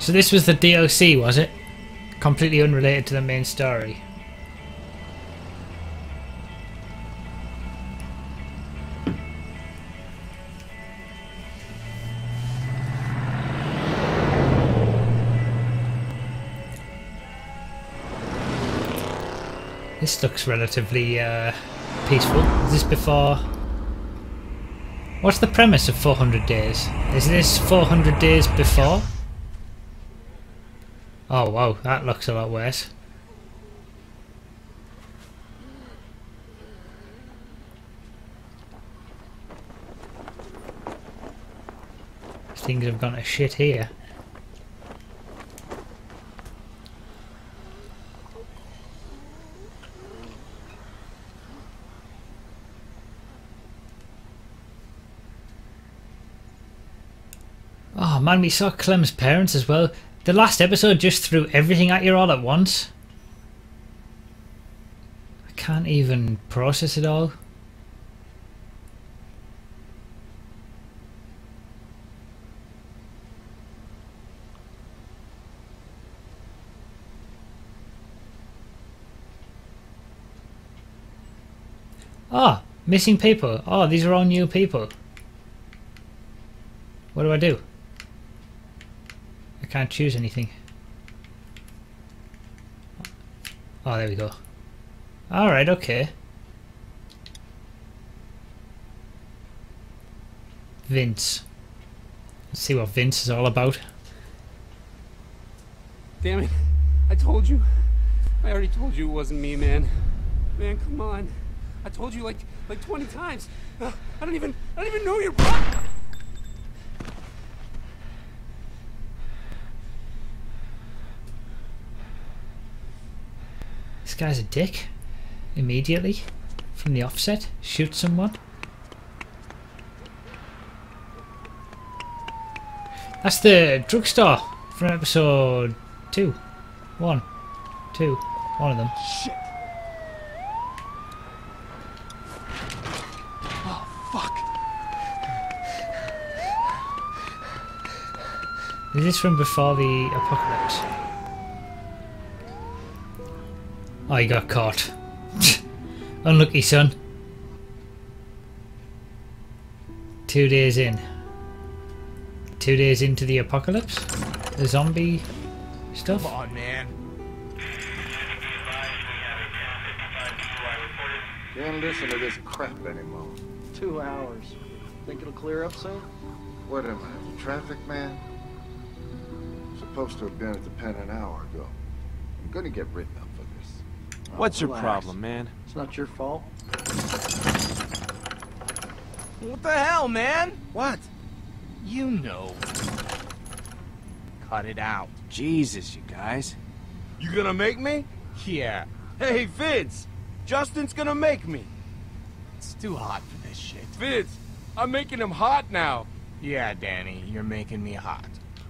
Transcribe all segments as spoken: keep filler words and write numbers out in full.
So this was the D L C, was it? Completely unrelated to the main story. This looks relatively uh, peaceful. Is this before... What's the premise of four hundred days? Is this four hundred days before? Oh wow, that looks a lot worse. Things have gone to shit here. Oh man, we saw Clem's parents as well. The last episode just threw everything at you all at once. I can't even process it all. Ah, missing people. Oh, these are all new people. What do I do? I can't choose anything. Oh, there we go. Alright, okay. Vince. Let's see what Vince is all about. Damn it. I told you. I already told you it wasn't me, man. Man, come on. I told you like like twenty times. Uh, I don't even I don't even know your brother. This guy's a dick. Immediately from the offset, shoot someone. That's the drugstore from episode two. One. Two. One of them. Shit. Oh fuck. Is this from before the apocalypse? Oh, you got caught. Unlucky, son. Two days in. Two days into the apocalypse? The zombie stuff? Come on, man. Can't listen to this crap anymore. Two hours. Think it'll clear up soon? What am I, the traffic man? Supposed to have been at the pen an hour ago. I'm gonna get written up for this. What's your Relax. problem, man? It's not your fault. What the hell, man? What? You know. Cut it out. Jesus, you guys. You gonna make me? Yeah. Hey, Vince! Justin's gonna make me. It's too hot for this shit. Vince, I'm making him hot now. Yeah, Danny, you're making me hot.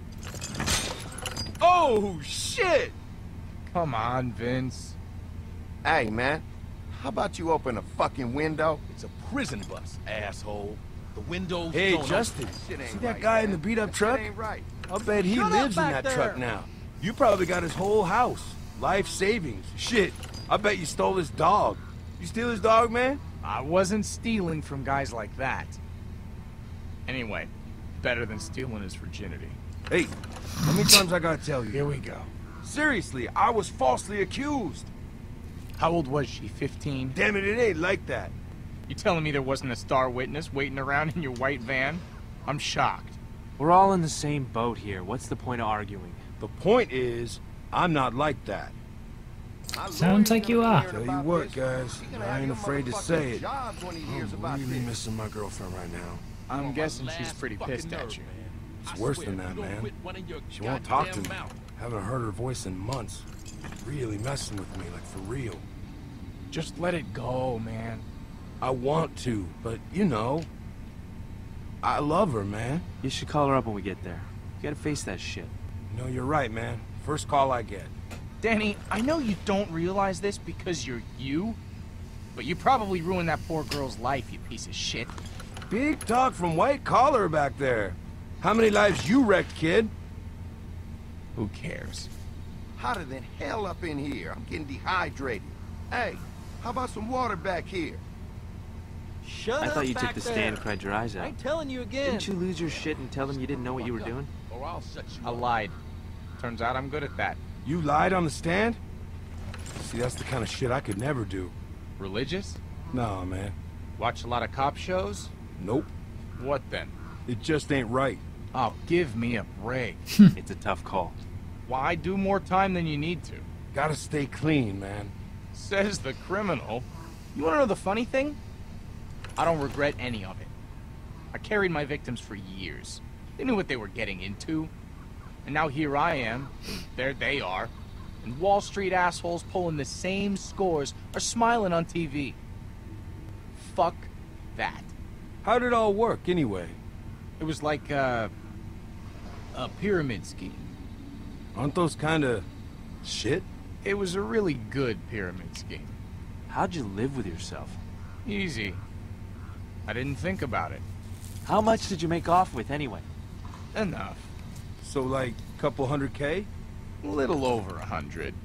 Oh, shit! Come on, Vince. Hey, man. How about you open a fucking window? It's a prison bus, asshole. The windows Hey, don't Justin, Shit ain't see that right, guy man. in the beat-up That truck? shit ain't right. I'll bet he Shut up lives in back that truck there. now. You probably got his whole house. Life savings. Shit, I bet you stole his dog. You steal his dog, man? I wasn't stealing from guys like that. Anyway, better than stealing his virginity. Hey, how many times I gotta tell you? Here we go. Seriously, I was falsely accused. How old was she? fifteen? Damn it, it ain't like that. You telling me there wasn't a star witness waiting around in your white van? I'm shocked. We're all in the same boat here. What's the point of arguing? The point is, I'm not like that. Sounds like you are. Tell you what, guys, I ain't afraid to say it. I'm really missing my girlfriend right now. I'm guessing she's pretty pissed at you. It's worse than that, man. She won't talk to me. Haven't heard her voice in months. Really messing with me, like for real. Just let it go, man. I want to, but you know, I love her, man. You should call her up when we get there. You gotta face that shit. No, you're right, man. First call I get. Danny, I know you don't realize this because you're you, but you probably ruined that poor girl's life, you piece of shit. Big talk from White Collar back there. How many lives you wrecked, kid? Who cares? Hotter than hell up in here. I'm getting dehydrated. Hey, how about some water back here? Shut I up thought you back took the there. stand and cried your eyes I out. ain't telling you again. Didn't you lose your shit and tell them you didn't know what you were doing? Or I'll shut you I up. lied. Turns out I'm good at that. You lied on the stand? See, that's the kind of shit I could never do. Religious? Nah, man. Watch a lot of cop shows? Nope. What then? It just ain't right. Oh, give me a break. It's a tough call. Why do more time than you need to? Gotta stay clean, man. Says the criminal. You wanna know the funny thing? I don't regret any of it. I carried my victims for years. They knew what they were getting into. And now here I am, and there they are. And Wall Street assholes pulling the same scores are smiling on T V. Fuck that. How'd it all work, anyway? It was like, uh, a pyramid scheme. Aren't those kinda... shit? It was a really good pyramid scheme. How'd you live with yourself? Easy. I didn't think about it. How much did you make off with anyway? Enough. So, like, couple hundred K? A little over a hundred.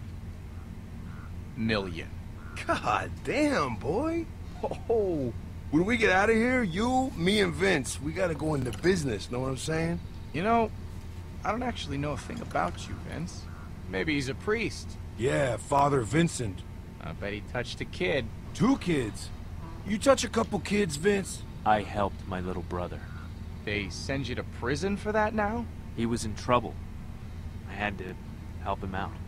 Million. God damn, boy. Oh, when we get out of here, you, me, and Vince, we gotta go into business, know what I'm saying? You know, I don't actually know a thing about you, Vince. Maybe he's a priest. Yeah, Father Vincent. I bet he touched a kid. Two kids. You touch a couple kids, Vince? I helped my little brother. They send you to prison for that now? He was in trouble. I had to help him out.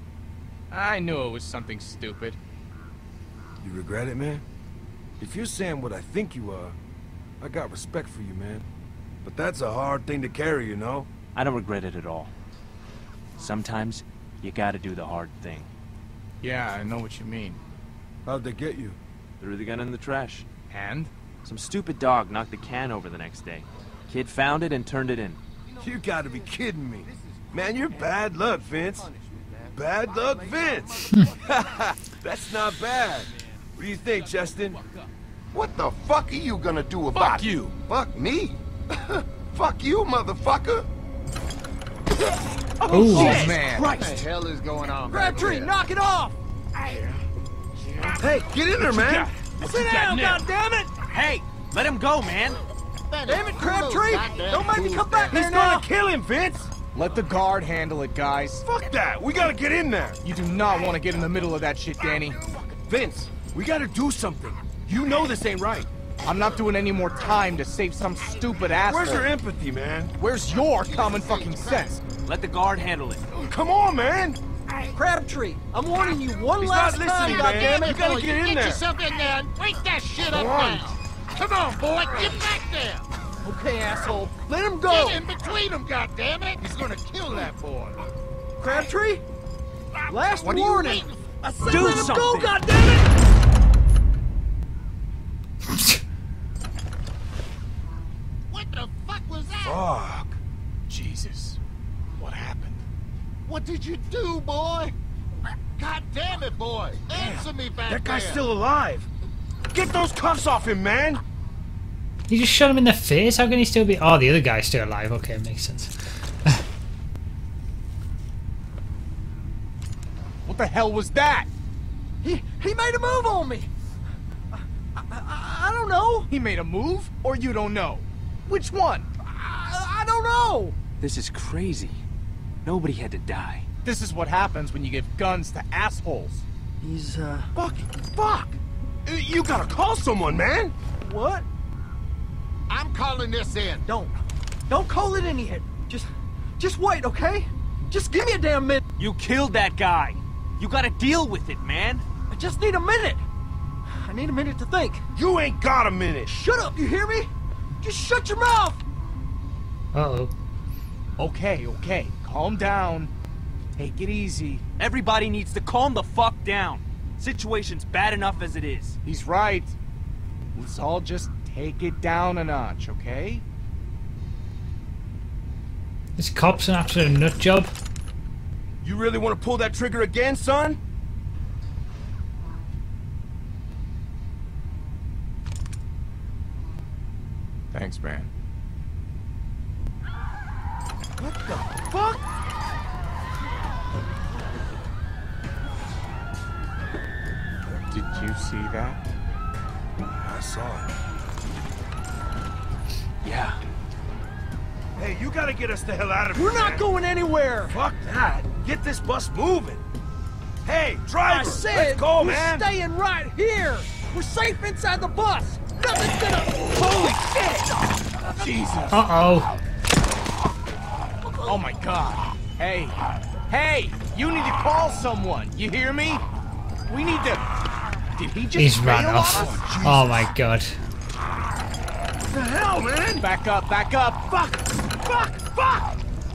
I knew it was something stupid. You regret it, man? If you're saying what I think you are, I got respect for you, man. But that's a hard thing to carry, you know? I don't regret it at all. Sometimes, you gotta do the hard thing. Yeah, I know what you mean. How'd they get you? Threw the gun in the trash. And? Some stupid dog knocked the can over the next day. Kid found it and turned it in. You gotta be kidding me. Man, you're bad luck, Vince. Bad luck, Vince. That's not bad. What do you think, Justin? What the fuck are you gonna do about Fuck it? you. Fuck me? Fuck you, motherfucker. Oh, Oh, man. What the hell is going on back Crabtree, there? knock it off! Hey, get in there, man. Sit down, goddammit! Hey, let him go, man. Damn it, Crabtree! Don't make me come back He's there now! gonna kill him, Vince. Let the guard handle it, guys. Fuck that. We gotta get in there. You do not want to get in the middle of that shit, Danny. Vince, we gotta do something. You know this ain't right. I'm not doing any more time to save some stupid asshole. Where's your empathy, man? Where's your common fucking sense? Let the guard handle it. Come on, man. Crabtree, I'm warning you one He's last not time, listening, man. goddammit! You gotta get in Get there. yourself in there and break that shit up Come on. now. Come on, boy, get back there. Okay, asshole, let him Get Go. go! in between them, goddammit. He's gonna kill that boy. Crabtree? Last What are you warning! waiting for? I said Do let him go, something. goddammit! What the fuck was that? Fuck. Jesus. What happened? What did you do, boy? God damn it, boy. Answer me back That guy's there. still alive. Get those cuffs off him, man. You just shot him in the face? How can he still be... Oh, the other guy's still alive. Okay, makes sense. What the hell was that? He, he made a move on me! I, I, I don't know! He made a move, or you don't know? Which one? I, I don't know! This is crazy. Nobody had to die. This is what happens when you give guns to assholes. He's, uh... Fuck. Fuck. Uh, You gotta call someone, man. What? I'm calling this in. Don't. Don't call it in yet. Just... Just wait, okay? Just give me a damn minute. You killed that guy. You gotta deal with it, man. I just need a minute. I need a minute to think. You ain't got a minute. Shut up, you hear me? Just shut your mouth! Uh-oh. Okay, okay, calm down. Take it easy. Everybody needs to calm the fuck down. Situation's bad enough as it is. He's right. Let's all just take it down a notch, okay? This cop's an absolute nut job. You really want to pull that trigger again, son? Thanks, man. What the fuck? see that? I saw it. Yeah. Hey, you gotta get us the hell out of here. We're not man. going anywhere! Fuck that. Get this bus moving. Hey, driver, I said let's go, we're man. staying right here! We're safe inside the bus! Nothing's gonna... Holy shit! Jesus. Uh-oh. Oh my god. Hey. Hey! You need to call someone. You hear me? We need to... Did he just He's run bail off. on us? Oh my god. What the hell, man? Back up, back up. Fuck! Fuck! Fuck!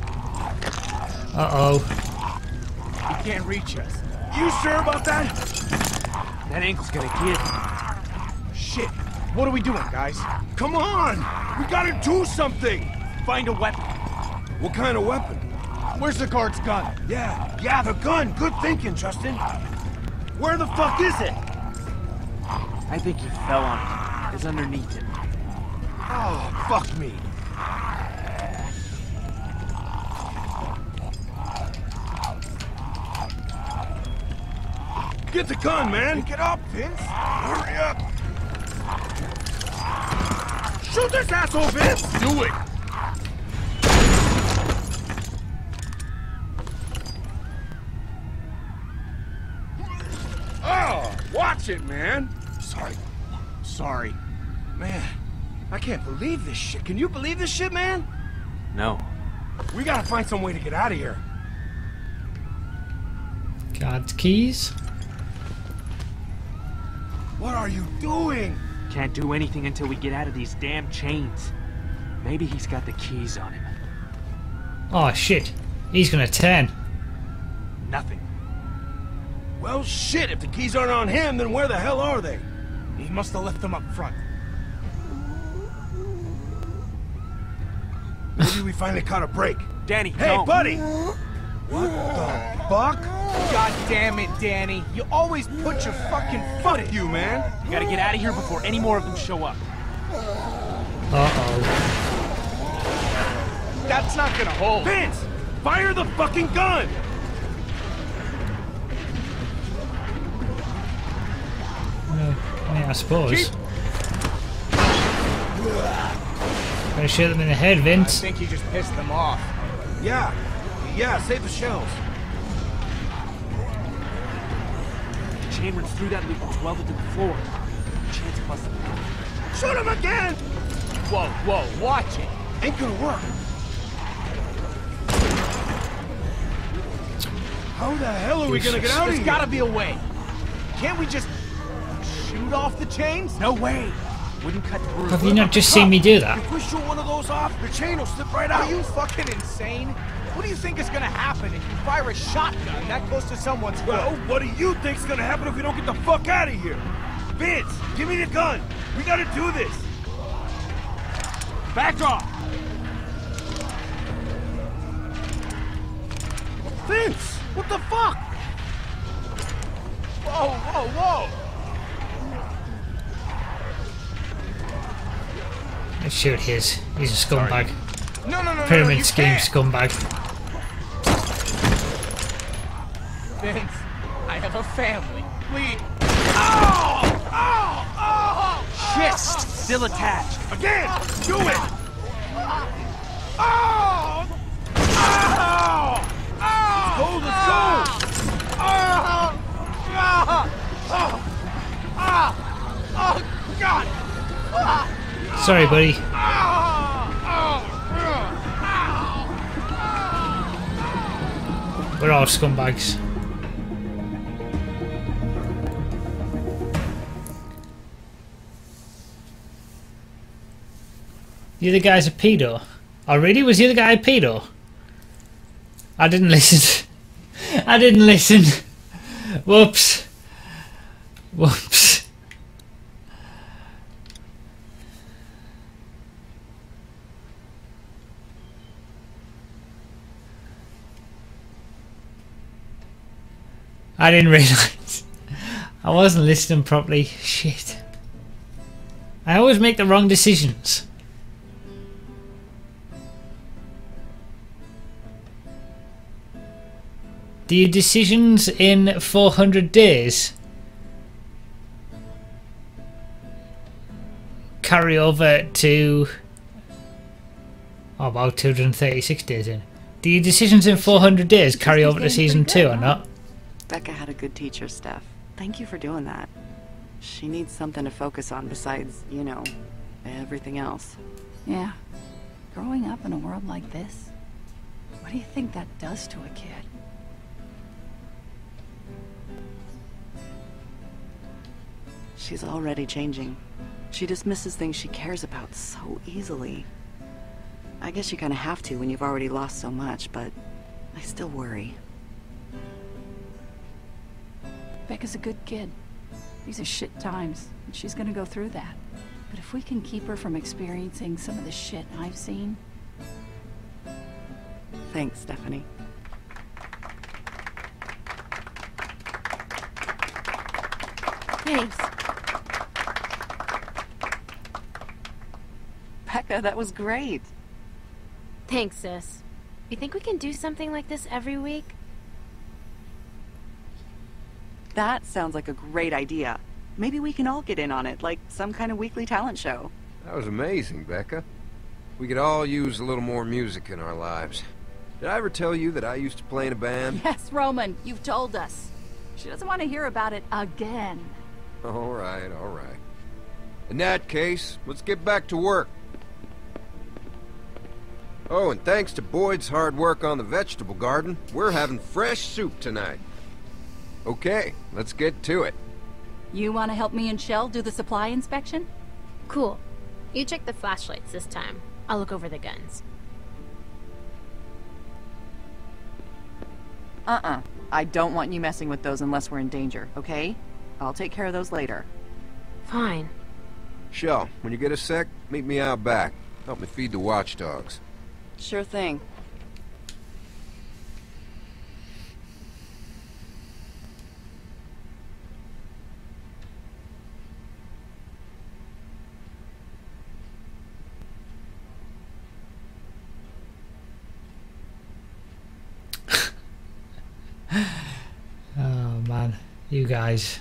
Uh-oh. He can't reach us. You sure about that? That ankle's gonna give. Shit. What are we doing, guys? Come on! We gotta do something! Find a weapon. What kind of weapon? Where's the guard's gun? Yeah, yeah, the gun. Good thinking, Justin. Where the fuck is it? I think he fell on it. It's underneath it. Oh, fuck me. Get the gun, man! Pick it up, Vince! Hurry up! Shoot this asshole, Vince! Do it! Oh, watch it, man! Sorry. Sorry. Man, I can't believe this shit. Can you believe this shit, man? No. We gotta find some way to get out of here. Guard's keys. What are you doing? Can't do anything until we get out of these damn chains. Maybe he's got the keys on him. Oh shit. He's gonna turn. Nothing. Well, shit, if the keys aren't on him, then where the hell are they? He must have left them up front. Maybe we finally caught a break. Danny, Hey, don't. buddy! What the fuck? God damn it, Danny. You always put your fucking foot in. Fuck you, man! You gotta get out of here before any more of them show up. Uh-oh. That's not gonna hold. Vince! Fire the fucking gun! No, yeah, I suppose. Keep- Gonna shoot them in the head, I Vince. think he just pissed them off. Yeah, yeah, save the shells. The chain runs through that loop and welded to the floor. Chance it must have... Shoot him again! Whoa, whoa, watch it. Ain't gonna work. How the hell are we gonna get out of There's here? gotta be a way. Can't we just shoot off the chains? No way! Wouldn't cut through. Have you not just seen me do that? If we shoot one of those off, the chain will slip right Are out. you fucking insane? What do you think is gonna happen if you fire a shotgun that close to someone's Well, foot? what do you think's gonna happen if we don't get the fuck out of here? Vince, give me the gun. We gotta do this. Back off! Vince, what the fuck? Whoa, whoa, whoa! Let's shoot his. He's a scumbag. No, no, no, no, Pyramid no, you scheme can't. scumbag. Vince, I have a family. Please. Oh! Oh! Oh! Shit! Still attached. Again, do it. Oh! Oh! Oh! Go, let's go. Oh! Oh! Oh! Oh! Oh! God! Oh! Sorry, buddy. We're all scumbags. The other guy's a pedo. Oh really? Was the other guy a pedo? I didn't listen. I didn't listen. Whoops. Whoops. I didn't realise. I wasn't listening properly. Shit. I always make the wrong decisions. Do your decisions in four hundred days carry over to oh, about two hundred thirty-six days in? Do your decisions in four hundred days carry over to season two or not? Becca had a good teacher, Steph. Thank you for doing that. She needs something to focus on besides, you know, everything else. Yeah. Growing up in a world like this, what do you think that does to a kid? She's already changing. She dismisses things she cares about so easily. I guess you kind of have to when you've already lost so much, but I still worry. Becca's a good kid. These are shit times, and she's gonna go through that. But if we can keep her from experiencing some of the shit I've seen... Thanks, Stephanie. Thanks. Becca, that was great. Thanks, sis. You think we can do something like this every week? That sounds like a great idea. Maybe we can all get in on it, like some kind of weekly talent show. That was amazing, Becca. We could all use a little more music in our lives. Did I ever tell you that I used to play in a band? Yes, Roman, you've told us. She doesn't want to hear about it again. All right, all right. In that case, let's get back to work. Oh, and thanks to Boyd's hard work on the vegetable garden, we're having fresh soup tonight. Okay, let's get to it. You want to help me and Shell do the supply inspection? Cool. You check the flashlights this time. I'll look over the guns. Uh-uh. I don't want you messing with those unless we're in danger, okay? I'll take care of those later. Fine. Shell, when you get a sec, meet me out back. Help me feed the watchdogs. Sure thing. Oh man, you guys.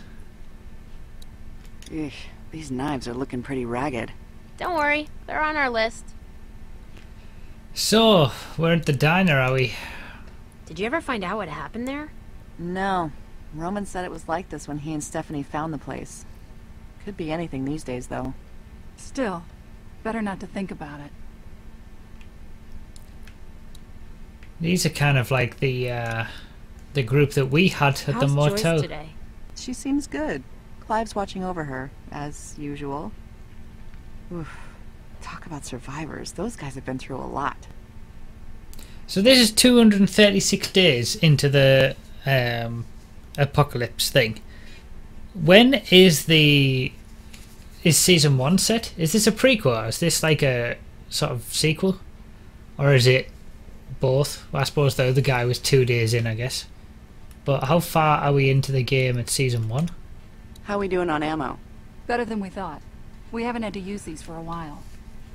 Eesh, these knives are looking pretty ragged. Don't worry, they're on our list. So, we're at the diner, are we? Did you ever find out what happened there? No. Roman said it was like this when he and Stephanie found the place. Could be anything these days, though. Still, better not to think about it. These are kind of like the uh, the group that we had at How's the Joyce motel. today? She seems good. Clive's watching over her, as usual. Oof. Talk about survivors. Those guys have been through a lot. So this is two hundred thirty-six days into the um, apocalypse thing. When is the is season one set? Is this a prequel? Or is this like a sort of sequel, or is it both? Well, I suppose the other guy was two days in, I guess. But how far are we into the game at season one? How we doing on ammo? Better than we thought. We haven't had to use these for a while.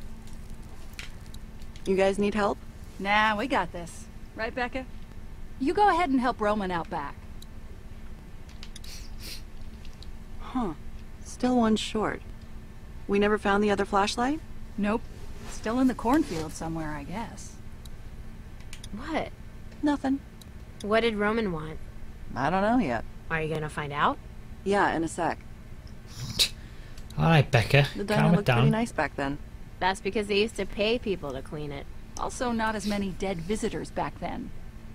You guys need help? Nah, we got this. Right, Becca? You go ahead and help Roman out back. Huh. Still one short. We never found the other flashlight? Nope. Still in the cornfield somewhere, I guess. What? Nothing. What did Roman want? I don't know yet. Are you gonna find out? Yeah, in a sec. Alright, Becca, The diner calm it looked pretty down. nice back then. That's because they used to pay people to clean it. Also, not as many dead visitors back then.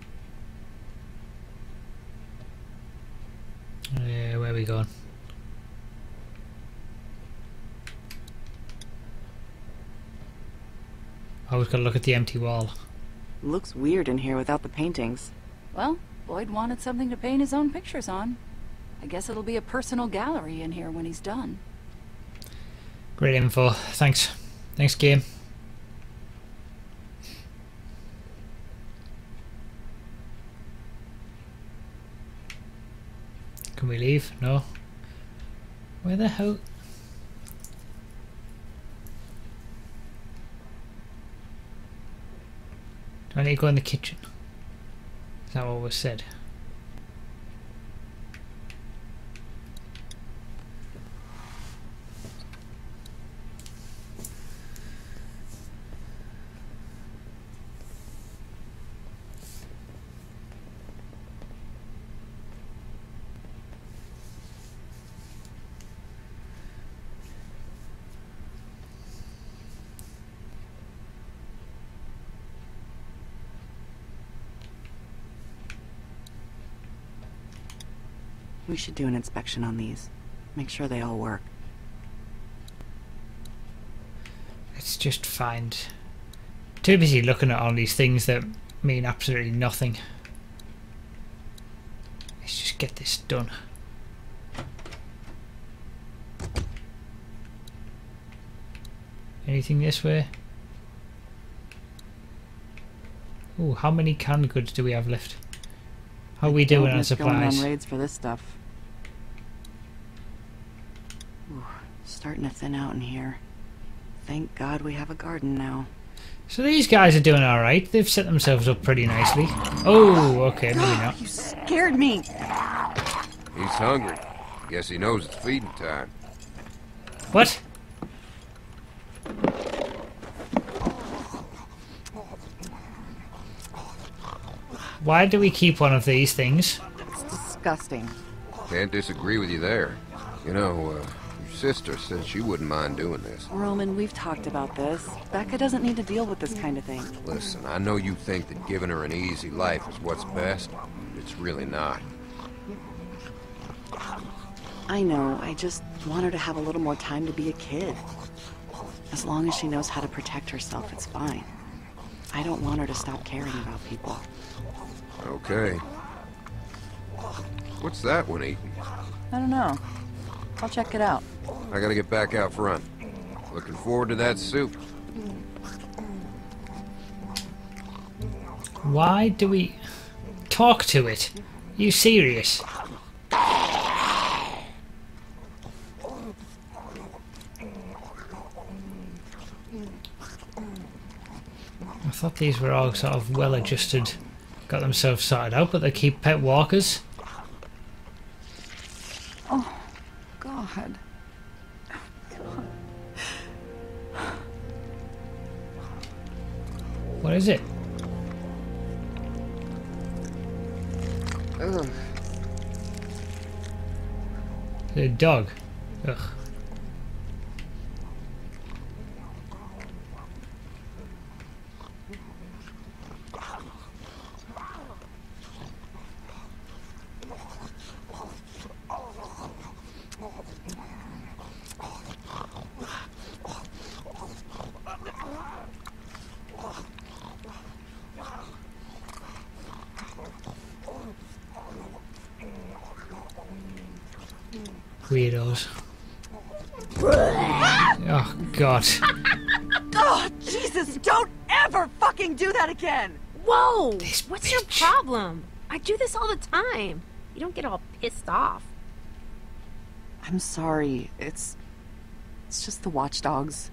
Yeah, where are we going? Always gotta look at the empty wall. Looks weird in here without the paintings. Well, Boyd wanted something to paint his own pictures on. I guess it'll be a personal gallery in here when he's done. Great info. Thanks. Thanks, game. Can we leave? No. Where the hell? Do I need to go in the kitchen? Is that what was said? We should do an inspection on these. Make sure they all work. Let's just find... Too busy looking at all these things that mean absolutely nothing. Let's just get this done. Anything this way? Ooh, how many canned goods do we have left? How are we doing on supplies? Going on raids for this stuff. Ooh, starting to thin out in here. Thank God we have a garden now. So these guys are doing alright. They've set themselves up pretty nicely. Oh, okay, maybe not. You scared me! He's hungry. Guess he knows it's feeding time. What? Why do we keep one of these things? It's disgusting. Can't disagree with you there. You know, uh, your sister said she wouldn't mind doing this. Roman, we've talked about this. Becca doesn't need to deal with this kind of thing. Listen, I know you think that giving her an easy life is what's best. It's really not. I know, I just want her to have a little more time to be a kid. As long as she knows how to protect herself, it's fine. I don't want her to stop caring about people. Okay. What's that one eating? I don't know. I'll check it out. I gotta get back out front. Looking forward to that soup. Why do we talk to it? Are you serious? I thought these were all sort of well adjusted, got themselves sorted out, but they keep pet walkers. Oh, God. What is it? Ugh. A dog. Ugh. Weirdos. Oh, God. Oh, Jesus, don't ever fucking do that again! Whoa! This What's bitch. your problem? I do this all the time. You don't get all pissed off. I'm sorry. It's... It's just the watchdogs.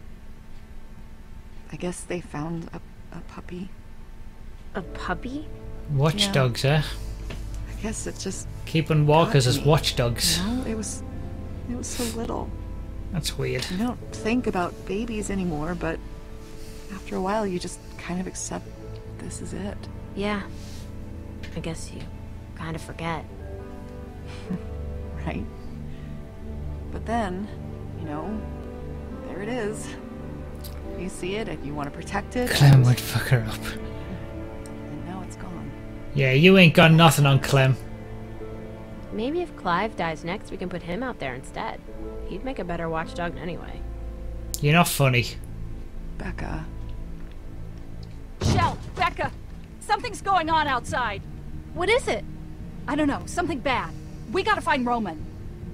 I guess they found a, a puppy. A puppy? Watchdogs, eh? I guess it just... Keeping walkers as got me. watchdogs. You know, it was... It was so little. That's weird. You don't think about babies anymore, but... After a while, you just kind of accept this is it. Yeah. I guess you kind of forget. Right? But then, you know, there it is. You see it and you want to protect it. Clem would fuck her up. And now it's gone. Yeah, you ain't got nothing on Clem. Maybe if Clive dies next, we can put him out there instead. He'd make a better watchdog anyway. You're not funny. Becca. Shell, Becca! Something's going on outside. What is it? I don't know, something bad. We gotta find Roman.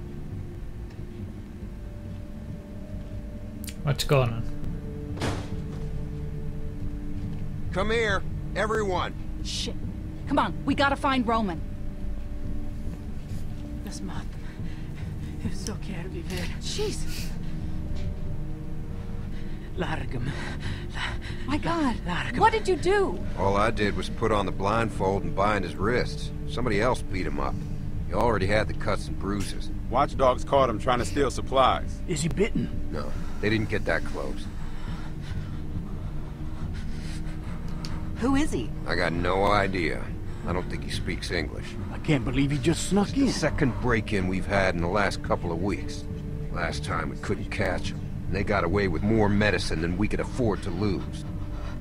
What's going on? Come here, everyone. Shit. Come on, we gotta find Roman. Das macht. Eu só quero viver. Jesus. Larga-me. My God. Larga-me. What did you do? All I did was put on the blindfold and bind his wrists. Somebody else beat him up. He already had the cuts and bruises. Watchdogs caught him trying to steal supplies. Is he bitten? No, they didn't get that close. Who is he? I got no idea. I don't think he speaks English. I can't believe he just snuck in. The second break-in we've had in the last couple of weeks. Last time we couldn't catch him, and they got away with more medicine than we could afford to lose.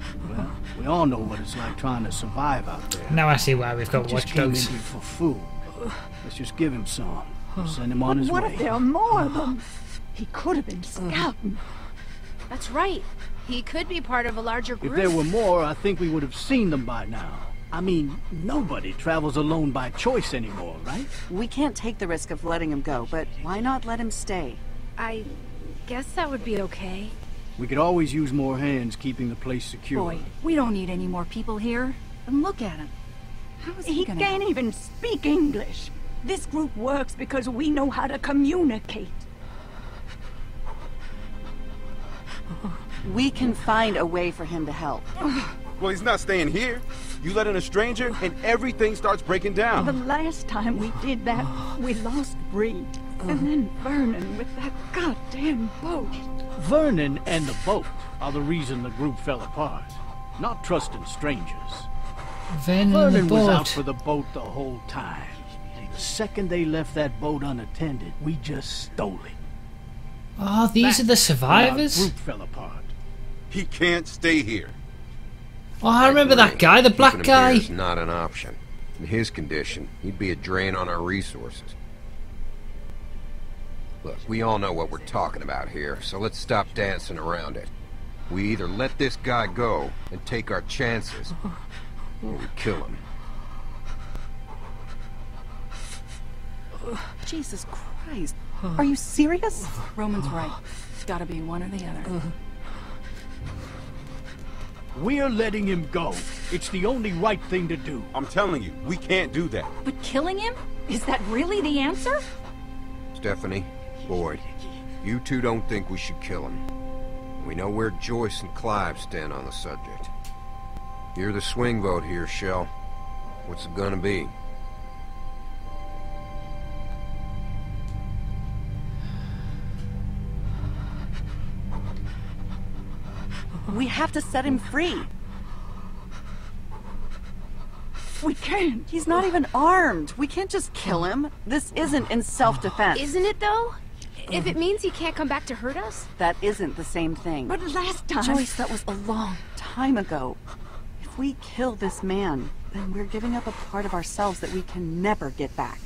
Well, we all know what it's like trying to survive out there. Now I see why we've got We just came in watchdogs. here for food. Let's just give him some. Send him on his What way. if there are more of them? He could have been scouting. That's right. He could be part of a larger group. If there were more, I think we would have seen them by now. I mean, nobody travels alone by choice anymore, right? We can't take the risk of letting him go, but why not let him stay? I guess that would be okay. We could always use more hands keeping the place secure. Boyd, we don't need any more people here. And look at him. How is he, He gonna... can't even speak English. This group works because we know how to communicate. We can find a way for him to help. Well, he's not staying here. You let in a stranger, and everything starts breaking The down. last time we did that, we lost Reed. And then Vernon with that goddamn boat. Vernon and the boat are the reason the group fell apart. Not trusting strangers. Vernon, Vernon the was boat. out for the boat the whole time. The second they left that boat unattended, we just stole it. Oh, these are the survivors? Our group fell apart. He can't stay here. Oh, I remember that guy, the black Keeping him guy. here is not an option. In his condition, he'd be a drain on our resources. Look, we all know what we're talking about here, so let's stop dancing around it. We either let this guy go and take our chances, or we kill him. Jesus Christ. Are you serious? Roman's right. It's gotta be one or the other. We're letting him go. It's the only right thing to do. I'm telling you, we can't do that. But killing him? Is that really the answer? Stephanie, Boyd, you two don't think we should kill him. We know where Joyce and Clive stand on the subject. You're the swing vote here, Shell. What's it gonna be? We have to set him free. We can't. He's not even armed. We can't just kill him. This isn't in self-defense. Isn't it, though? If it means he can't come back to hurt us? That isn't the same thing. But last time... Joyce, that was a long time ago. If we kill this man, then we're giving up a part of ourselves that we can never get back.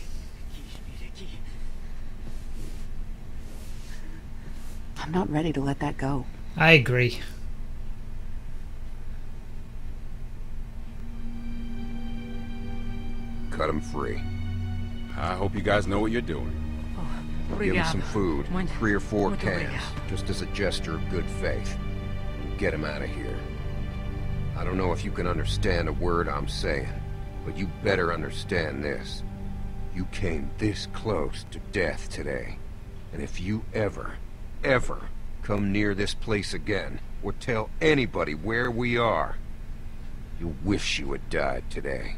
I'm not ready to let that go. I agree. Cut him free. I hope you guys know what you're doing. Give him some food, Muito- three or four muito cans, obrigado. just as a gesture of good faith. Get him out of here. I don't know if you can understand a word I'm saying, but you better understand this. You came this close to death today, and if you ever, ever come near this place again, or tell anybody where we are, you'll wish you had died today.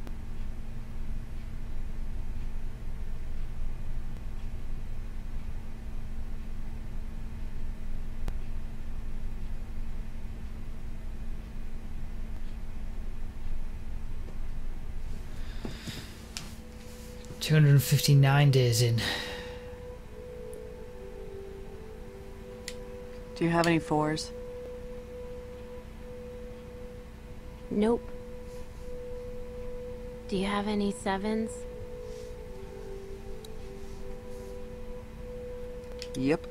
two hundred fifty-nine days in. Do you have any fours? Nope. Do you have any sevens? Yep.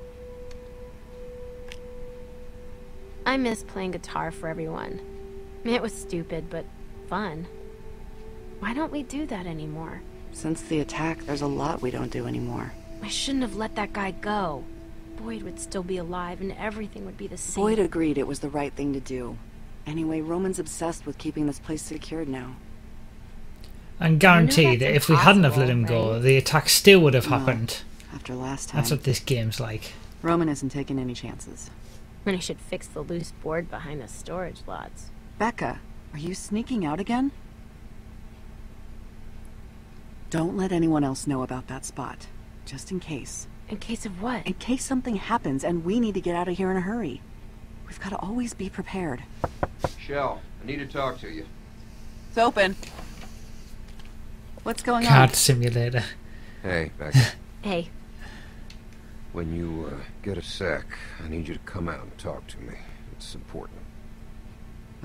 I miss playing guitar for everyone. It was stupid, but fun. Why don't we do that anymore? Since the attack, there's a lot we don't do anymore. I shouldn't have let that guy go. Boyd would still be alive and everything would be the same. Boyd agreed it was the right thing to do. Anyway, Roman's obsessed with keeping this place secured now. And guarantee that if we hadn't have let him impossible, go, right? the attack still would have No. happened. After last time, That's what this game's like. Roman isn't taking any chances. Then I should fix the loose board behind the storage lots. Becca, are you sneaking out again? Don't let anyone else know about that spot. Just in case. In case of what? In case something happens and we need to get out of here in a hurry. We've got to always be prepared. Shell, I need to talk to you. It's open. What's going Card on? simulator. Hey, Becca. Hey, When you uh, get a sec, I need you to come out and talk to me. It's important.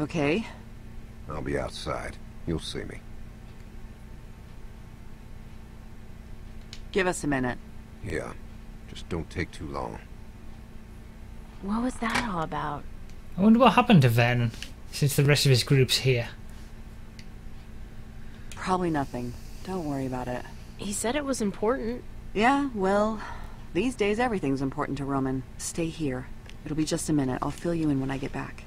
Okay. I'll be outside. You'll see me. Give us a minute. Yeah, just don't take too long. What was that all about? I wonder what happened to Vernon since the rest of his group's here. Probably nothing. Don't worry about it. He said it was important. Yeah, well, these days everything's important to Roman. Stay here. It'll be just a minute. I'll fill you in when I get back.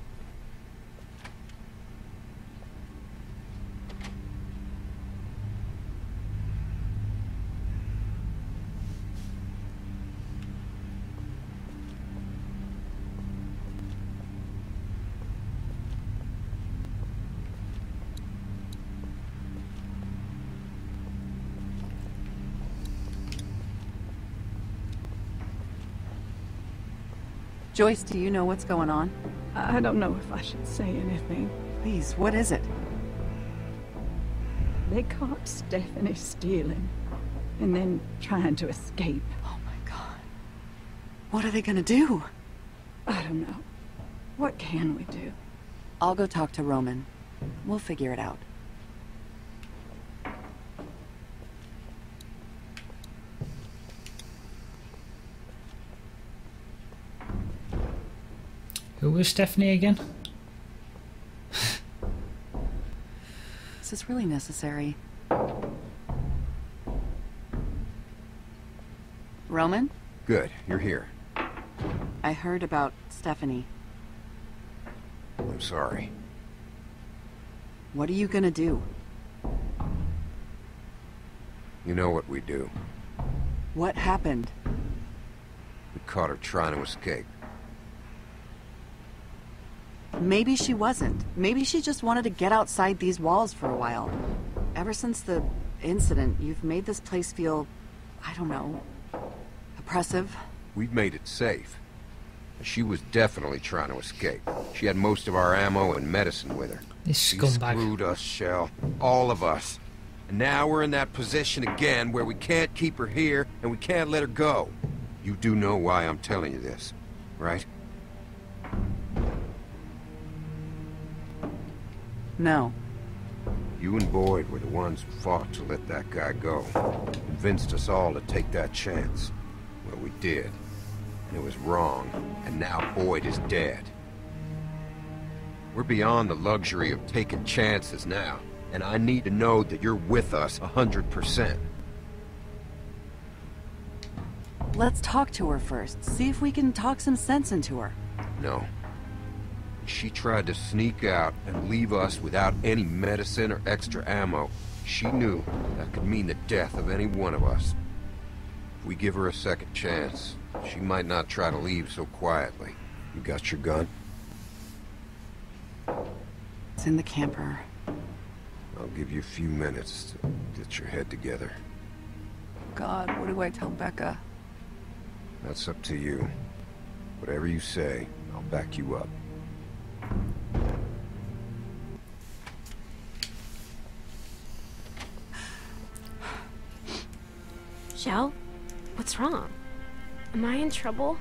Joyce, do you know what's going on? I don't know if I should say anything. Please, what is it? They caught Stephanie stealing, and then trying to escape. Oh my god. What are they gonna do? I don't know. What can we do? I'll go talk to Roman. We'll figure it out. Who was Stephanie again? Is this really necessary? Roman? Good, you're here. I heard about Stephanie. I'm sorry. What are you gonna do? You know what we do. What happened? We caught her trying to escape. Maybe she wasn't. Maybe she just wanted to get outside these walls for a while. Ever since the incident, you've made this place feel, I don't know, oppressive. We've made it safe. She was definitely trying to escape. She had most of our ammo and medicine with her. This She scumbag. screwed us, Shell. All of us. And now we're in that position again where we can't keep her here and we can't let her go. You do know why I'm telling you this, right? No. You and Boyd were the ones who fought to let that guy go. Convinced us all to take that chance. Well, we did. And it was wrong. And now Boyd is dead. We're beyond the luxury of taking chances now. And I need to know that you're with us a hundred percent. Let's talk to her first. See if we can talk some sense into her. No. She tried to sneak out and leave us without any medicine or extra ammo. She knew that could mean the death of any one of us. If we give her a second chance, she might not try to leave so quietly. You got your gun? It's in the camper. I'll give you a few minutes to get your head together. God, what do I tell Becca? That's up to you. Whatever you say, I'll back you up. Shell? What's wrong? Am I in trouble?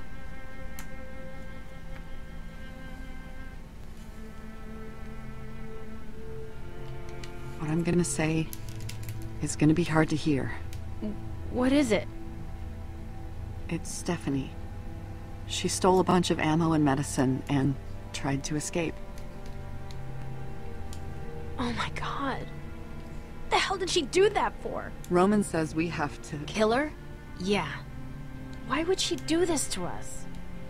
What I'm gonna say is gonna be hard to hear. What is it? It's Stephanie. She stole a bunch of ammo and medicine and tried to escape. Oh my god. The hell did she do that for? Roman says we have to... Kill her? Yeah. Why would she do this to us?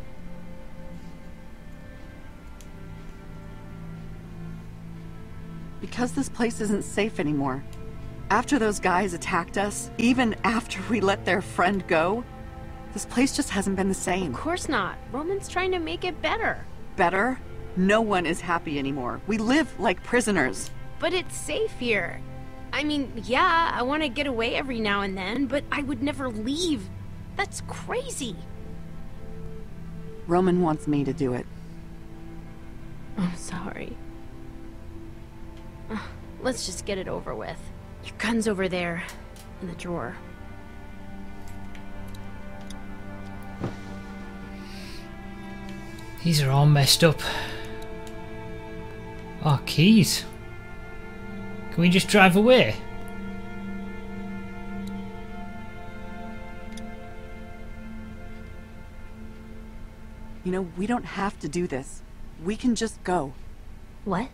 Because this place isn't safe anymore. After those guys attacked us, even after we let their friend go, this place just hasn't been the same. Of course not. Roman's trying to make it better. Better? No one is happy anymore. We live like prisoners. But it's safe here. I mean, yeah, I want to get away every now and then, but I would never leave. That's crazy. Roman wants me to do it. I'm sorry. Uh, let's just get it over with. Your gun's over there, in the drawer. These are all messed up. Oh, keys. Can we just drive away? You know, we don't have to do this. We can just go. What?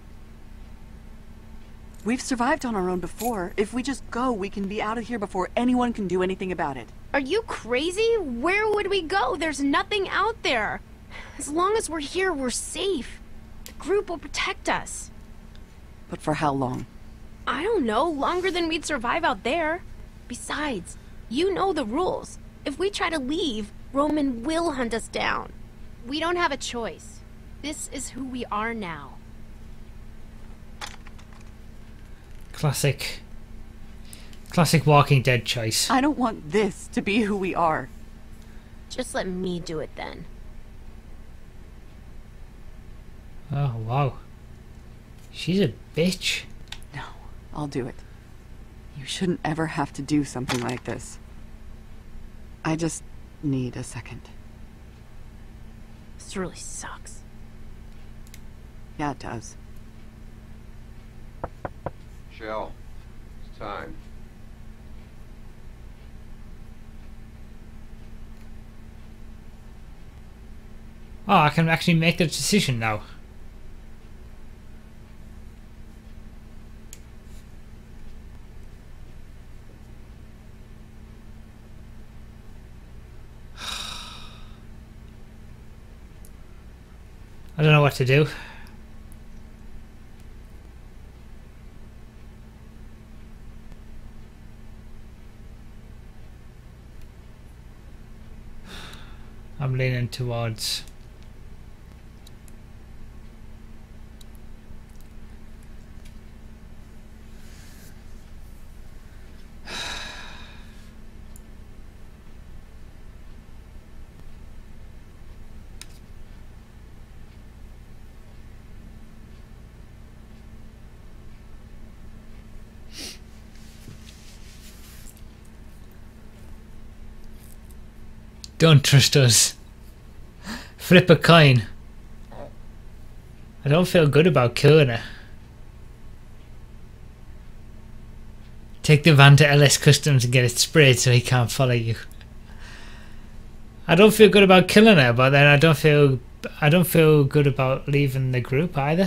We've survived on our own before. If we just go, we can be out of here before anyone can do anything about it. Are you crazy? Where would we go? There's nothing out there. As long as we're here, we're safe. The group will protect us. But for how long? I don't know. Longer than we'd survive out there. Besides, you know the rules. If we try to leave, Roman will hunt us down. We don't have a choice. This is who we are now. Classic. Classic Walking Dead choice. I don't want this to be who we are. Just let me do it then. Oh, wow. She's a bitch. No, I'll do it. You shouldn't ever have to do something like this. I just need a second. This really sucks. Yeah, it does. Shell, it's time. Oh, I can actually make the decision now. I don't know what to do. I'm leaning towards Don't trust us. Flip a coin. I don't feel good about killing her. Take the van to L S Customs and get it sprayed so he can't follow you. I don't feel good about killing her, but then I don't feel I don't feel good about leaving the group either.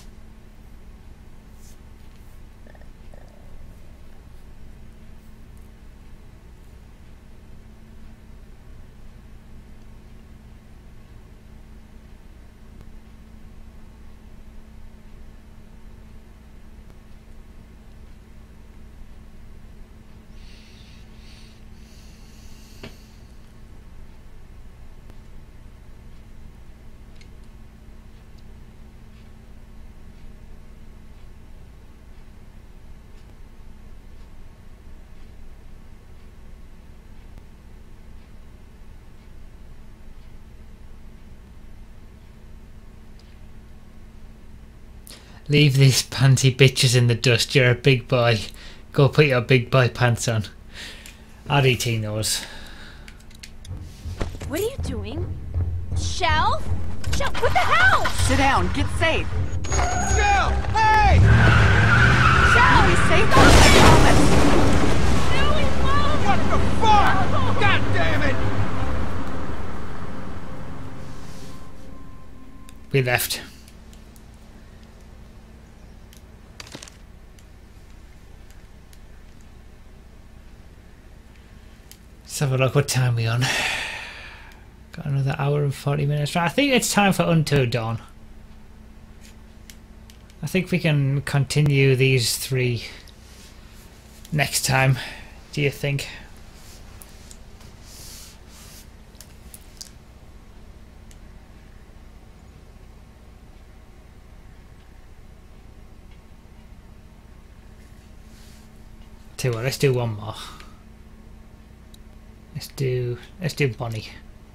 Leave these panty bitches in the dust. You're a big boy. Go put your big boy pants on. R D T knows. What are you doing? Shell? Shell, what the hell? Sit down. Get safe. Shell! Hey! Shell! Be safe. I promise. Billy, move! What the fuck? God damn it! We left. Let's have a look what time we on. Got another hour and forty minutes. Right, I think it's time for Unto Dawn. I think we can continue these three next time. Do you think? Tell you what, let's do one more. Let's do let's do Bonnie.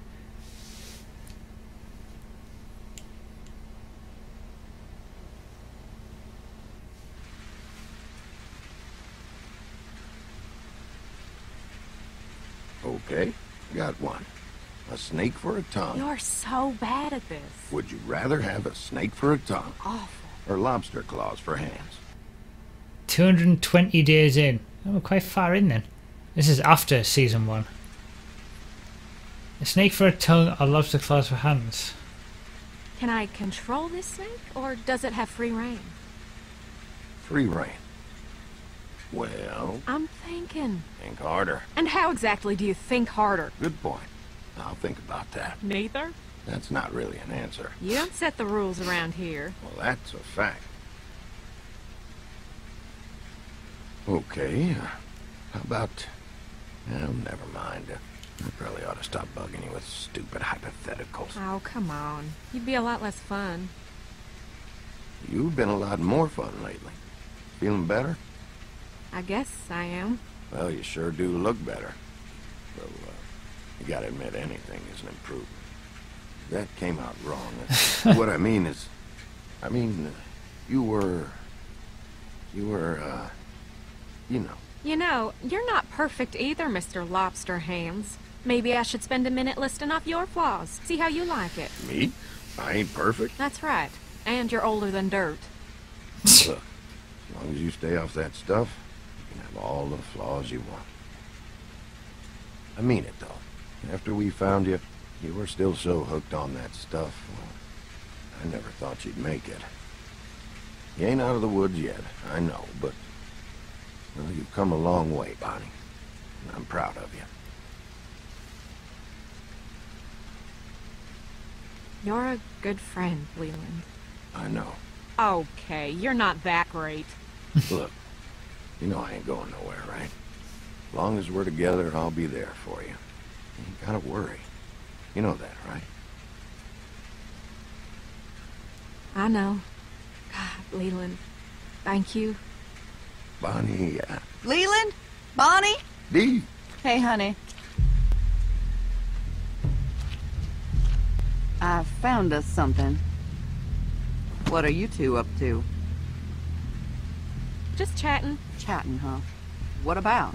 Okay, got one. A snake for a tongue. You're so bad at this. Would you rather have a snake for a tongue? Awful. Or lobster claws for hands? two hundred twenty days in. Oh, we're quite far in then. This is after season one. A snake for a tongue or lobster claws for hands. Can I control this snake, or does it have free reign? Free reign. Well, I'm thinking. think harder. And how exactly do you think harder? Good point. I'll think about that. Neither? That's not really an answer. You don't set the rules around here. Well, that's a fact. Okay, uh, how about... Oh, never mind. I probably ought to stop bugging you with stupid hypotheticals. Oh, come on. You'd be a lot less fun. You've been a lot more fun lately. Feeling better? I guess I am. Well, you sure do look better. So, uh, you gotta admit anything is an improvement. That came out wrong. What I mean is... I mean, uh, you were... You were, uh... You know. You know, you're not perfect either, Mister Lobster Hands. Maybe I should spend a minute listing off your flaws. See how you like it. Me? I ain't perfect. That's right. And you're older than dirt. Look, as long as you stay off that stuff, you can have all the flaws you want. I mean it, though. After we found you, you were still so hooked on that stuff. Well, I never thought you'd make it. You ain't out of the woods yet, I know, but... Well, you've come a long way, Bonnie. And I'm proud of you. You're a good friend, Leland. I know. Okay, you're not that great. Look, you know I ain't going nowhere, right? As long as we're together, I'll be there for you. You ain't gotta worry. You know that, right? I know. God, Leland, thank you. Bonnie, uh... Leland? Bonnie? Dee? Hey, honey. I found us something. What are you two up to? Just chatting. Chatting, huh? What about?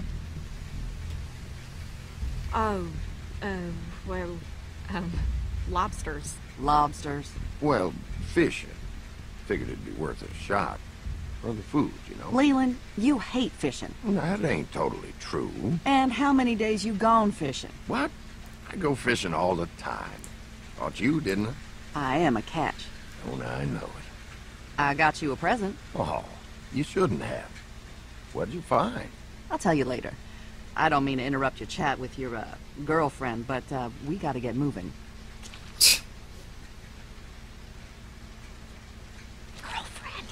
Oh, uh, well, um, lobsters. Lobsters. Well, fishing. Figured it'd be worth a shot. For the food, you know. Leland, you hate fishing. That ain't totally true. And how many days you gone fishing? What? I go fishing all the time. Thought you, didn't I? I am a catch. Oh, now I know it. I got you a present. Oh, you shouldn't have. What'd you find? I'll tell you later. I don't mean to interrupt your chat with your, uh, girlfriend, but, uh, we gotta get moving. Girlfriend.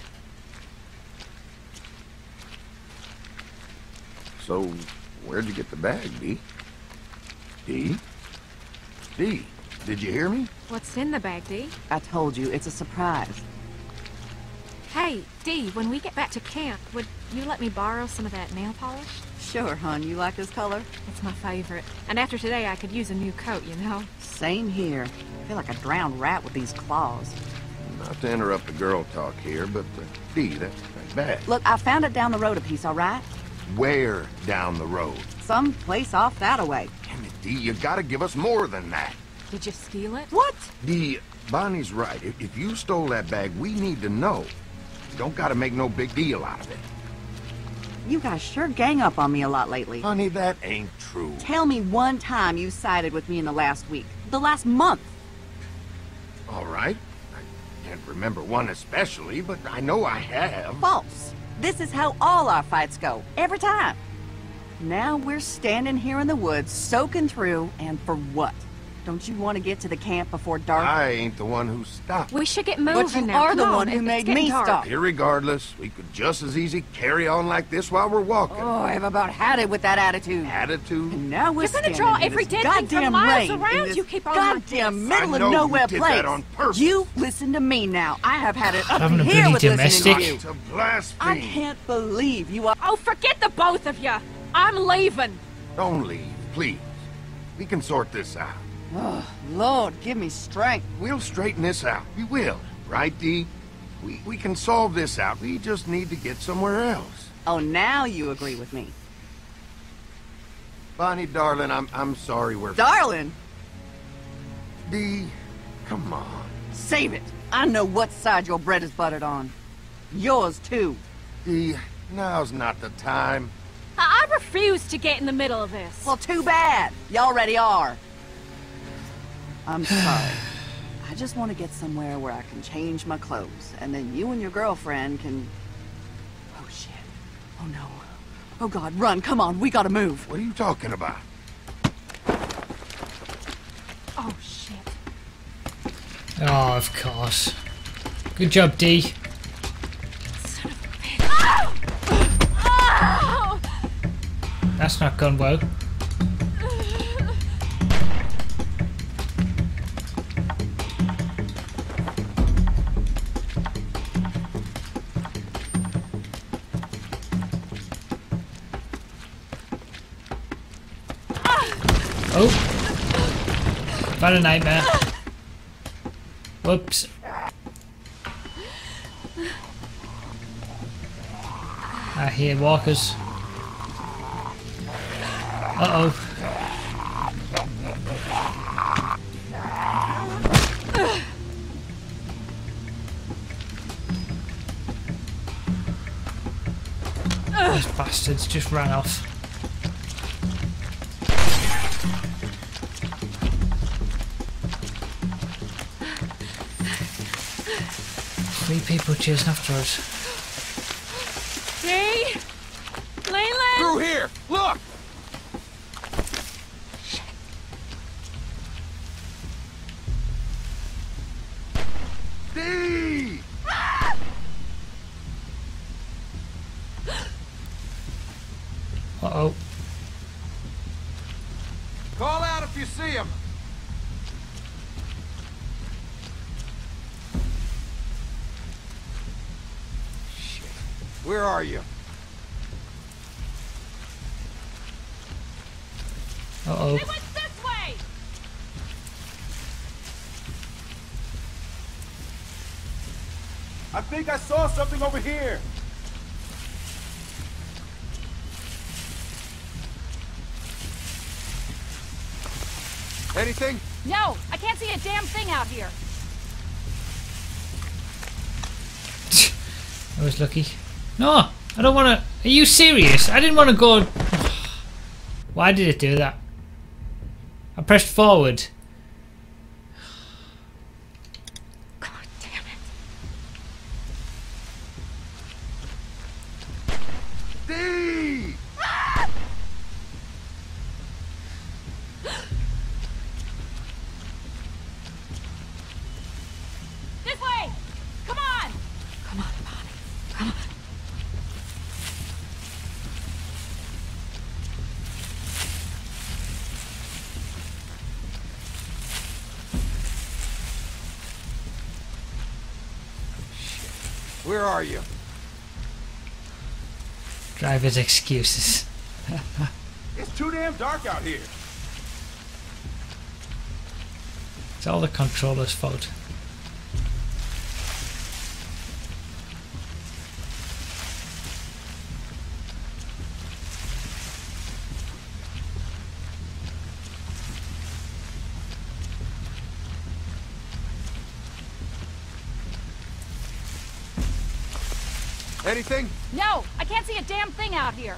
So, where'd you get the bag, Dee? Dee? Dee, did you hear me? What's in the bag, Dee? I told you, it's a surprise. Hey, Dee, when we get back to camp, would you let me borrow some of that nail polish? Sure, hon. You like this color? It's my favorite. And after today, I could use a new coat, you know? Same here. I feel like a drowned rat with these claws. Not to interrupt the girl talk here, but, uh, Dee, that, that bag. Look, I found it down the road a piece, all right? Where down the road? Some place off that-a-way. Damn it, Dee, you gotta give us more than that. Did you steal it? What? Dee, Bonnie's right. If, if you stole that bag, we need to know. You don't gotta make no big deal out of it. You guys sure gang up on me a lot lately. Honey, that ain't true. Tell me one time you sided with me in the last week. The last month. All right. I can't remember one especially, but I know I have. False. This is how all our fights go. Every time. Now we're standing here in the woods, soaking through, and for what? Don't you want to get to the camp before dark? I ain't the one who stopped. We should get moving But you now. are Come the on, one who it's made getting me dark. stop. Irregardless, we could just as easy carry on like this while we're walking. Oh, I've about had it with that attitude. Attitude? And now we're You're gonna standing draw in every this dead thing for goddamn miles rain, around. in this You keep on like goddamn this. middle I of know nowhere you did place. that on purpose. You listen to me now. I have had it up Having to a here bloody with listening domestic. to you. To blaspheme. I can't believe you are. Oh, forget the both of you. I'm leaving. Don't leave, please. We can sort this out. Oh, Lord, give me strength. We'll straighten this out. We will. Right, Dee? We, we can solve this out. We just need to get somewhere else. Oh, now you agree with me. Bonnie, darling, I'm, I'm sorry we're... Darling, Dee, come on. save it. I know what side your bread is buttered on. Yours, too. Dee, now's not the time. I I refuse to get in the middle of this. Well, too bad. You already are. I'm sorry. I just want to get somewhere where I can change my clothes, and then you and your girlfriend can... Oh, shit. Oh, no. Oh, God, run. Come on. We gotta move. What are you talking about? Oh, shit. Oh, of course. Good job, D. That's not gone well. Oh! Not a nightmare. Whoops. I hear walkers. Uh-oh. Those bastards just ran off. Three people chasing after us. Hey! Leyland! Through here! Look! D! Uh-oh. Call out if you see him. Shit. Where are you? Uh-oh. They went this way! I think I saw something over here. Anything? No, I can't see a damn thing out here. I was lucky. No, I don't want to. Are you serious? I didn't want to go. Why did it do that? I pressed forward. God damn it. D! This way! Come on! Come on, Bonnie. Come on. Where are you? Driver's excuses. It's too damn dark out here. It's all the controller's fault. Anything? No, I can't see a damn thing out here.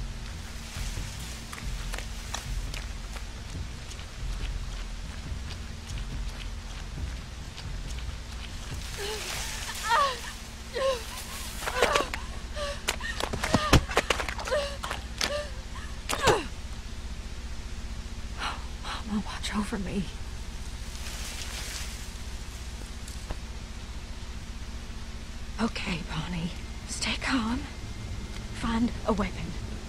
Mama, watch over me. Okay, Bonnie. Stay calm. Find a weapon.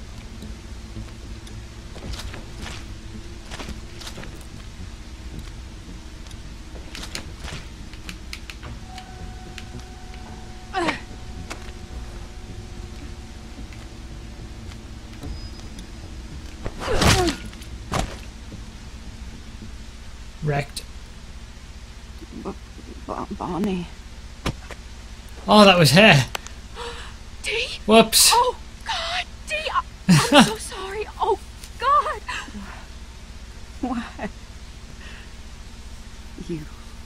Wrecked. B B Bonnie. Oh, that was her. D? Whoops. Oh, God, D! I I'm so sorry. Oh, God! Why? You...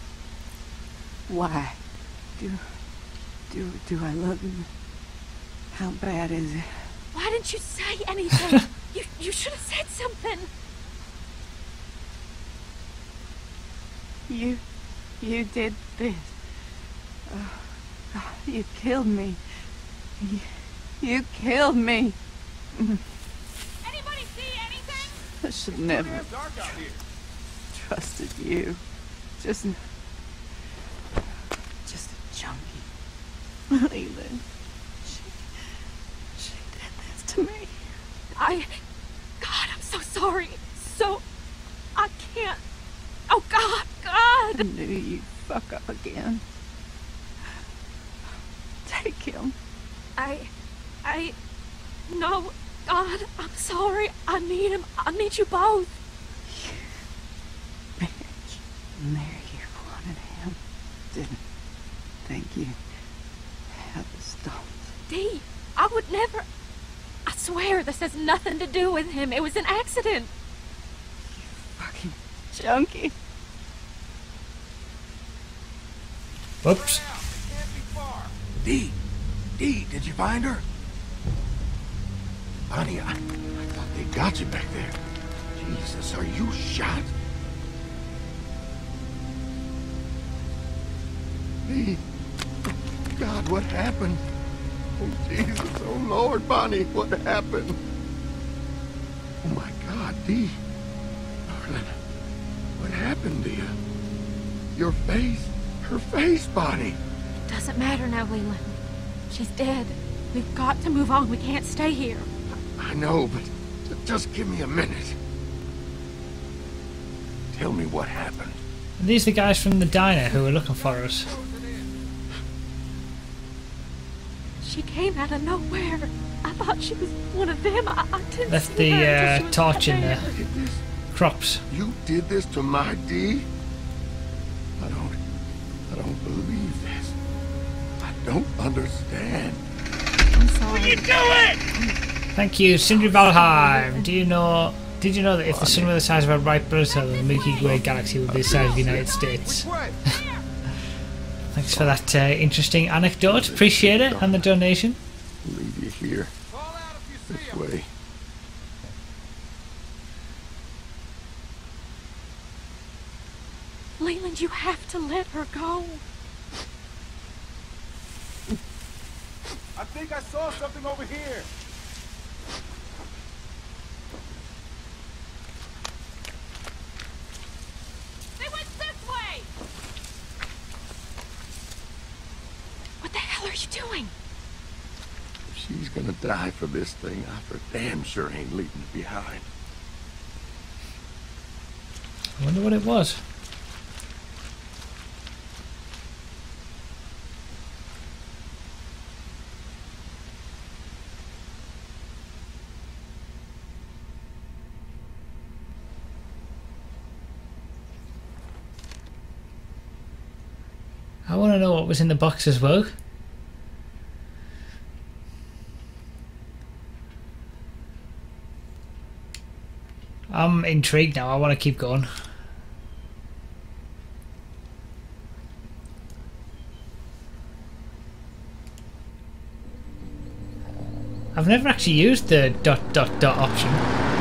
Why? Do... Do... Do I love you? How bad is it? Why didn't you say anything? you, you should have said something. You, you did this. Oh, God, you killed me. You, you killed me. Anybody see anything? I should never Damn dark out here. trusted you. Just, just a junkie. Leland, she, she did this to me. I... God, I'm so sorry. So... I can't... Oh, God, God! I knew you'd fuck up again. Take him. I... I... No, God, I'm sorry. I need him. I need you both. Bitch. And there you wanted him. Didn't think you had the stones. Dee, I would never... I swear this has nothing to do with him. It was an accident. Fucking junkie. Whoops. Dee, Dee, did you find her? Bonnie, I, I thought they got you back there. Jesus, are you shot? Dee, God, what happened? Oh, Jesus, oh, Lord, Bonnie, what happened? Oh, my God, Dee. Darling, what happened to you? Your face, her face, Bonnie. It doesn't matter now, Leland. She's dead. We've got to move on. We can't stay here. I know, but j- just give me a minute. Tell me what happened. Are these the guys from the diner who were looking for us? She came out of nowhere. I thought she was one of them. I, I didn't Left see the her until uh, she was torch in there. the crops. You did this to my Dee? I don't... I don't believe this. I don't understand. I'm sorry. You do it! Thank you, Sindri Valheim. Do you know? Did you know that if the sun were the size of a ripe blood cell, the Milky Way galaxy would be the size of the United States? Thanks for that uh, interesting anecdote. Appreciate it, and the donation. Leave you here. This way. Leland, you have to let her go. I think I saw something over here. They went this way! What the hell are you doing? If she's gonna die for this thing, I for damn sure ain't leaving it behind. I wonder what it was. I want to know what was in the box as well. I'm intrigued now. I want to keep going. I've never actually used the dot dot dot option.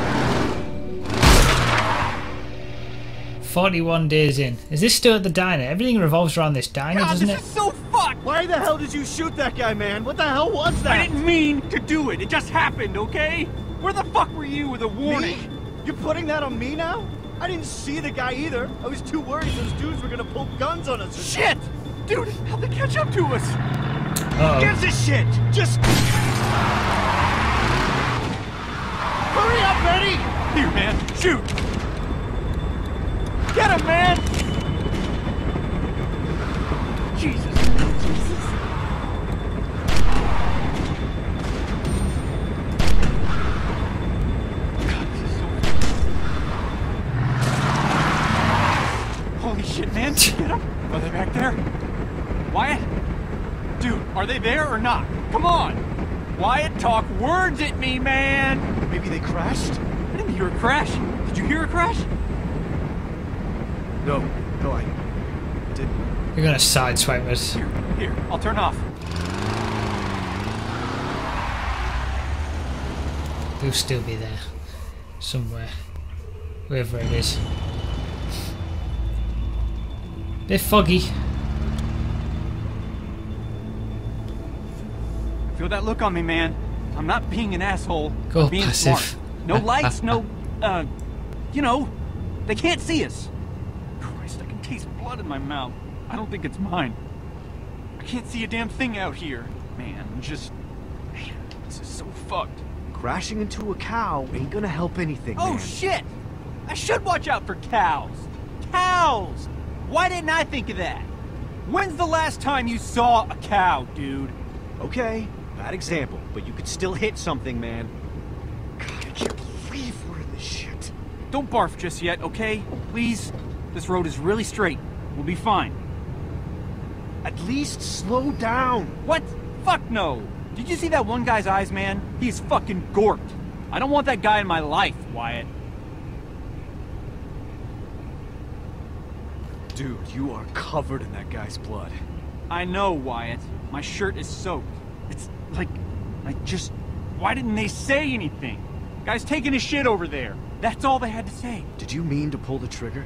forty-one days in. Is this still at the diner? Everything revolves around this diner, God, doesn't this it? is so fucked! Why the hell did you shoot that guy, man? What the hell was that? I didn't mean to do it. It just happened, okay? Where the fuck were you with a warning? Me? You're putting that on me now? I didn't see the guy either. I was too worried those dudes were gonna pull guns on us. Shit! Dude, how'd they catch up to us? Uh-oh. Gives a shit! Just... Hurry up, Eddie! Here, man. Shoot! Get him, man! Jesus. Holy shit, man. Get them? Are they back there? Wyatt? Dude, are they there or not? Come on! Wyatt, talk words at me, man! Maybe they crashed? I didn't hear a crash. Did you hear a crash? No, no, I didn't. You're gonna sideswipe us. Here, here, I'll turn off. They'll still be there. Somewhere. Wherever it is. Bit foggy. Feel that look on me, man. I'm not being an asshole. Go I'm being passive. smart. No lights, no, uh, you know, they can't see us. Christ, I can taste blood in my mouth. I don't think it's mine. I can't see a damn thing out here. Man, I'm just, man, this is so fucked. Crashing into a cow ain't gonna help anything, Oh, man. shit! I should watch out for cows. Cows! Why didn't I think of that? When's the last time you saw a cow, dude? Okay, bad example, but you could still hit something, man. God, I can't believe we're in this shit. Don't barf just yet, okay? Please? This road is really straight. We'll be fine. At least slow down. What? Fuck no! Did you see that one guy's eyes, man? He's fucking gorked. I don't want that guy in my life, Wyatt. Dude, you are covered in that guy's blood. I know, Wyatt. My shirt is soaked. It's like, I just... Why didn't they say anything? Guy's taking his shit over there. That's all they had to say. Did you mean to pull the trigger?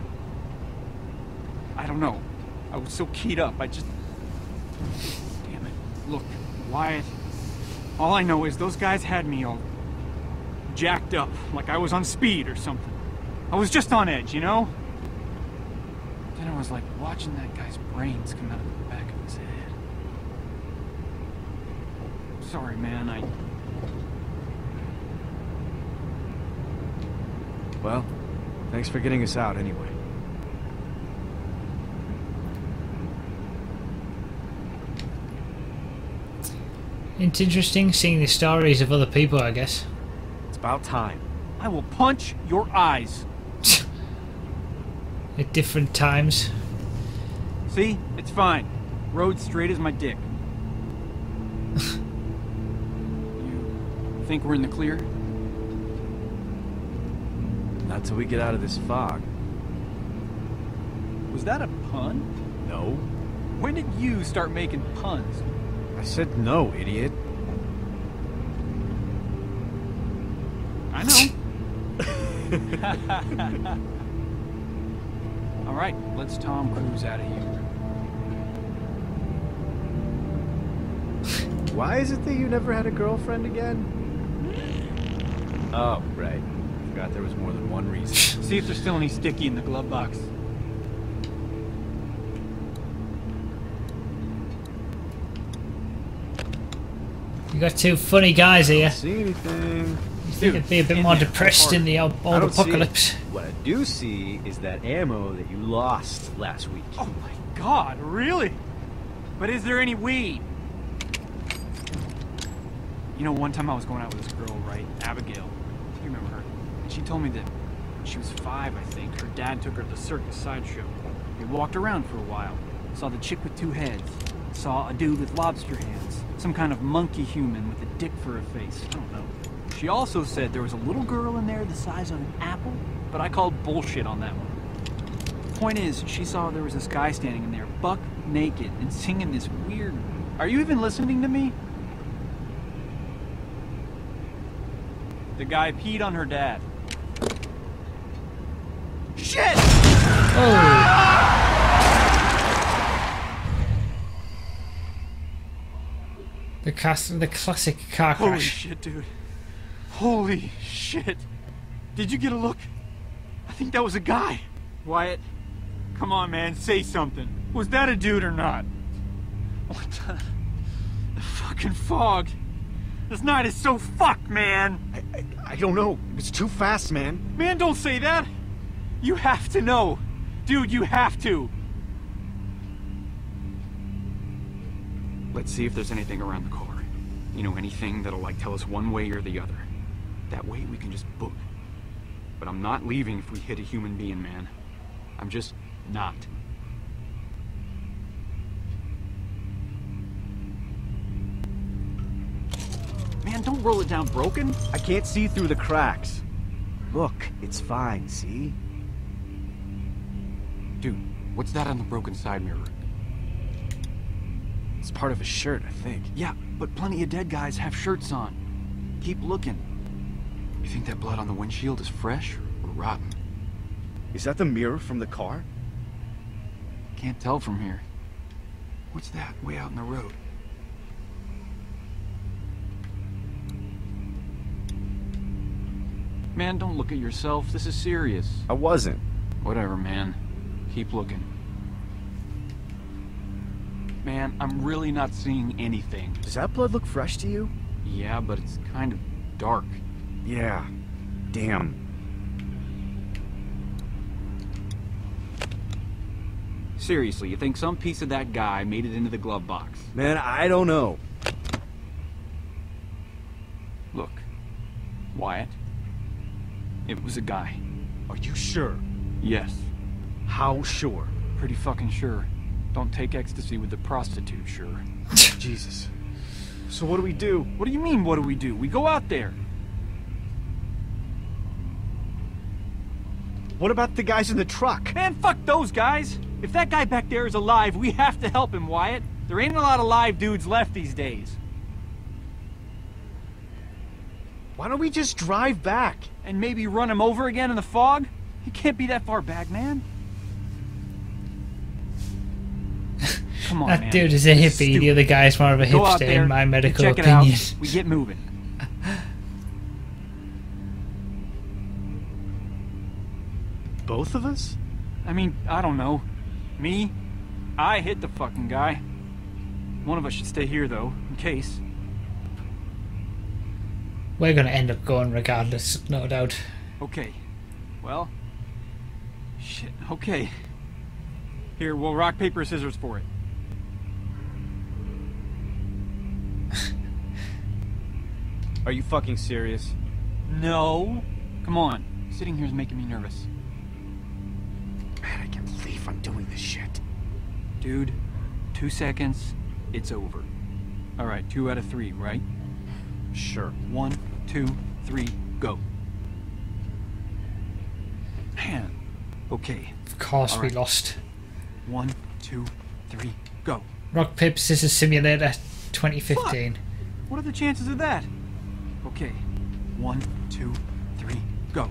I don't know. I was so keyed up, I just... Damn it. Look, Wyatt. All I know is those guys had me all... jacked up, like I was on speed or something. I was just on edge, you know? Then I was like watching that guy's brains come out of the back of his head. Sorry, man, I... Well, thanks for getting us out anyway. It's interesting seeing the stories of other people, I guess. It's about time. I will punch your eyes. At different times. See? It's fine. Road straight as my dick. You think we're in the clear? Not till we get out of this fog. Was that a pun? No. When did you start making puns? I said no, idiot. I know. All right, let's Tom Cruise out of here. Why is it that you never had a girlfriend again? Oh, right. Forgot there was more than one reason. See if there's still any sticky in the glove box. You got two funny guys here. See anything? You think it'd be a bit more depressed in the old, I old don't see it. apocalypse? What I do see is that ammo that you lost last week. Oh my god, really? But is there any weed? You know, one time I was going out with this girl, right? Abigail. You remember her? And she told me that when she was five, I think, her dad took her to the circus sideshow. They walked around for a while. Saw the chick with two heads. Saw a dude with lobster hands. Some kind of monkey human with a dick for a face. I don't know. She also said there was a little girl in there the size of an apple, but I called bullshit on that one. Point is, she saw there was this guy standing in there, buck naked, and singing this weird... Are you even listening to me? The guy peed on her dad. Shit! Oh! The, cas the classic car crash. Holy shit, dude. Holy shit. Did you get a look? I think that was a guy. Wyatt, come on, man, say something. Was that a dude or not? What the... The fucking fog. This night is so fucked, man. I, I, I don't know. It's too fast, man. Man, don't say that. You have to know. Dude, you have to. Let's see if there's anything around the car. You know, anything that'll, like, tell us one way or the other. That way we can just book. But I'm not leaving if we hit a human being, man. I'm just not. Man, don't roll it down broken. I can't see through the cracks. Look, it's fine, see? Dude, what's that on the broken side mirror? It's part of a shirt, I think. Yeah, but plenty of dead guys have shirts on. Keep looking. You think that blood on the windshield is fresh or rotten? Is that the mirror from the car? Can't tell from here. What's that way out in the road? Man, don't look at yourself. This is serious. I wasn't. Whatever, man. Keep looking. Man, I'm really not seeing anything. Does that blood look fresh to you? Yeah, but it's kind of dark. Yeah. Damn. Seriously, you think some piece of that guy made it into the glove box? Man, I don't know. Look, Wyatt. It was a guy. Are you sure? Yes. How sure? Pretty fucking sure. Don't take ecstasy with a prostitute, sure. Jesus. So what do we do? What do you mean, what do we do? We go out there. What about the guys in the truck? Man, fuck those guys! If that guy back there is alive, we have to help him, Wyatt. There ain't a lot of live dudes left these days. Why don't we just drive back? And maybe run him over again in the fog? He can't be that far back, man. Come on, that man. dude is a hippie, the other guy's more of a Go out hipster there, in my medical check it opinion. out. We get moving. Both of us? I mean, I don't know. Me? I hit the fucking guy. One of us should stay here, though, in case. We're gonna end up going regardless, no doubt. Okay. Well... Shit, okay. Here, we'll rock, paper, scissors for it. Are you fucking serious? No. Come on. Sitting here is making me nervous. Man, I can't believe I'm doing this shit. Dude, two seconds, it's over. Alright, two out of three, right? Sure. One, two, three, go. Man. Okay. Of course All we right. lost. One, two, three, go. Rock, paper, scissors simulator twenty fifteen. Fuck. What are the chances of that? Okay. One, two, three, go.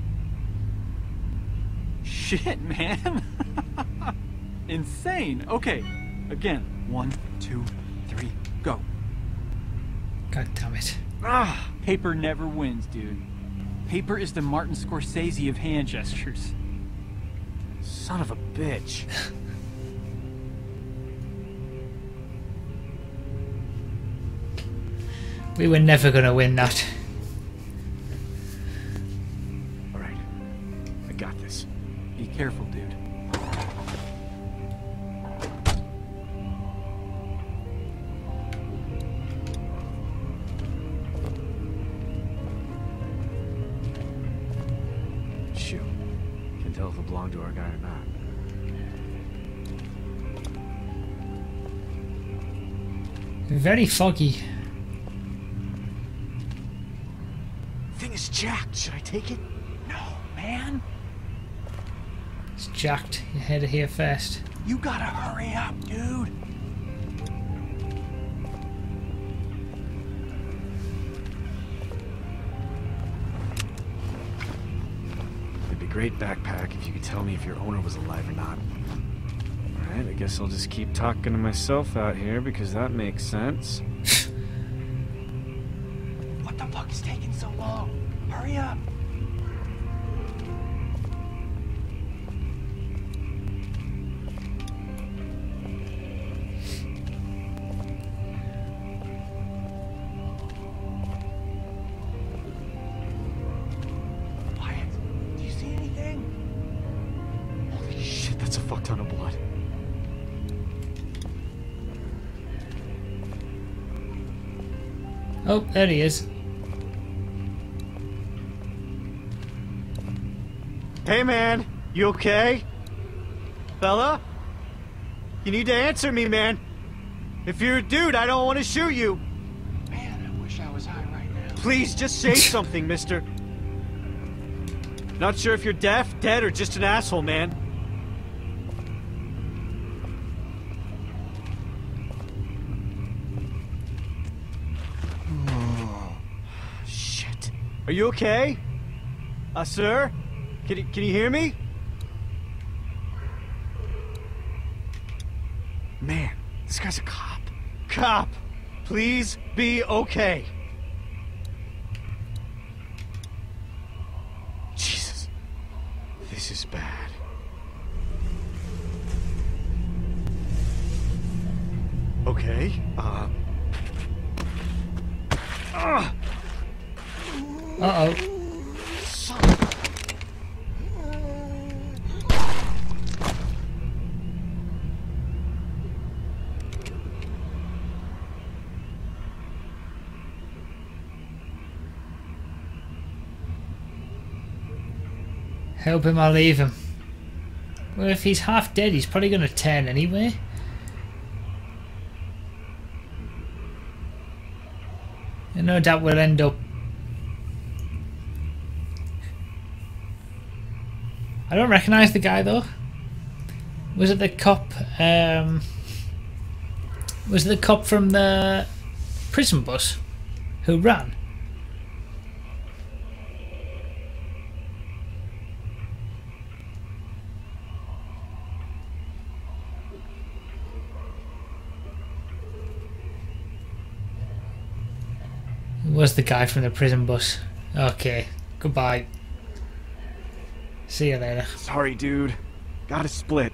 Shit, man. Insane. Okay. Again. One, two, three, go. God damn it. Ah, paper never wins, dude. Paper is the Martin Scorsese of hand gestures. Son of a bitch. We were never gonna win that. Alright. I got this. Be careful, dude. Shoot. Can tell if it belonged to our guy or not. Very foggy. Thing is jacked. Should I take it? No, man. It's jacked. You head here first. You gotta hurry up, dude. It'd be a great backpack if you could tell me if your owner was alive or not. Alright, I guess I'll just keep talking to myself out here because that makes sense. What the fuck is taking so long? Hurry up. Wyatt, do you see anything? Holy shit, that's a fuck ton of blood. Oh, there he is. Hey man, you okay? Fella? You need to answer me, man. If you're a dude, I don't want to shoot you. Man, I wish I was high right now. Please, just say something, mister. Not sure if you're deaf, dead, or just an asshole, man. Shit. Are you okay? Uh, sir? Can you, can you hear me? This guy's a cop. Cop, please be okay. Jesus, this is bad. Okay, uh... Uh Uh-oh. Help him or leave him. Well, if he's half dead, he's probably going to turn anyway. And no doubt we'll end up... I don't recognise the guy though. Was it the cop? Um, was it the cop from the prison bus who ran? It was the guy from the prison bus. Okay, goodbye. See you later. Sorry, dude. Gotta split.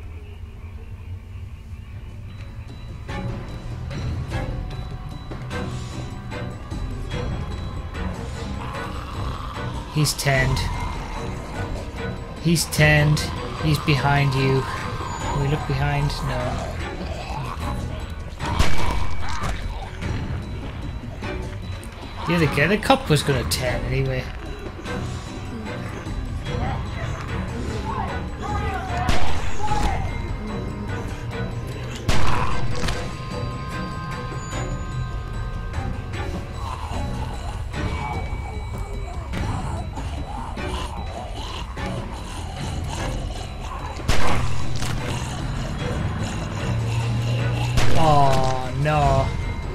He's turned. He's turned. He's behind you. Can we look behind? No. The other guy, the cop was gonna turn anyway. Oh no.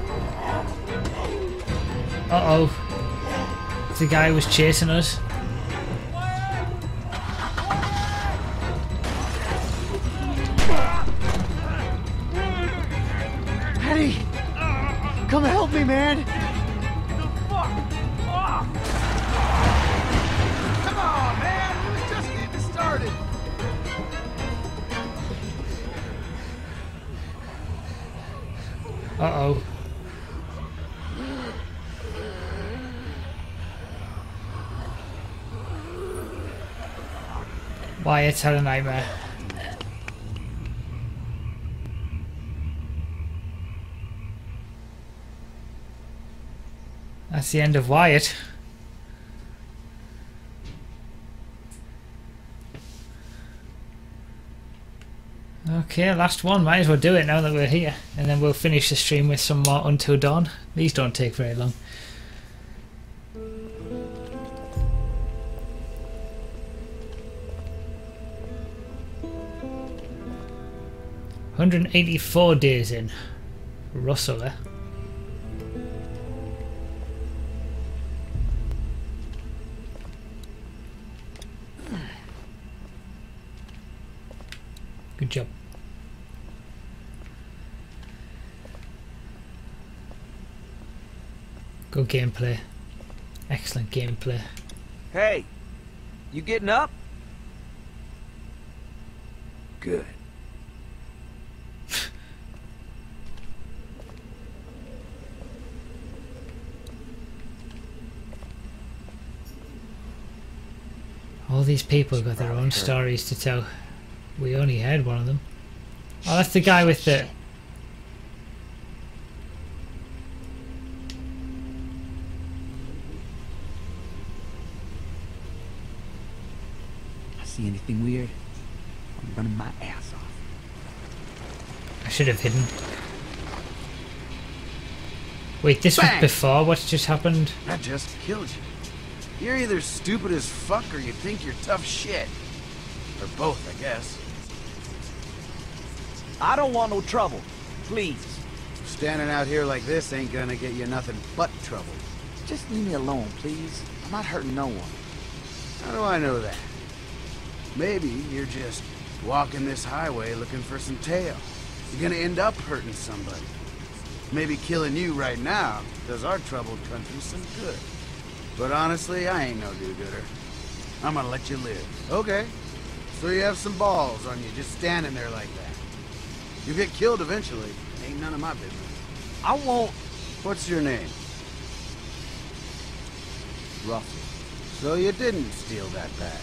Uh-oh. The guy was chasing us. Eddie! Come help me, man! Come on, man! We were just getting started! Uh-oh. Wyatt's had a nightmare. That's the end of Wyatt. Okay, last one. Might as well do it now that we're here. And then we'll finish the stream with some more Until Dawn. These don't take very long. one hundred eighty-four days in. Russell, eh? Good job. Good gameplay. Excellent gameplay. Hey, you getting up? Good. All these people got their own stories to tell. We only heard one of them. Oh, that's the guy with the... I see anything weird, I'm running my ass off. I should have hidden. Wait, this Bang! was before what just happened? I just killed you. You're either stupid as fuck or you think you're tough shit. Or both, I guess. I don't want no trouble. Please. Standing out here like this ain't gonna get you nothing but trouble. Just leave me alone, please. I'm not hurting no one. How do I know that? Maybe you're just walking this highway looking for some tail. You're gonna end up hurting somebody. Maybe killing you right now does our troubled country some good. But honestly, I ain't no do-gooder. I'm gonna let you live. Okay. So you have some balls on you just standing there like that. You get killed eventually. Ain't none of my business. I won't. What's your name? Russell. So you didn't steal that bag.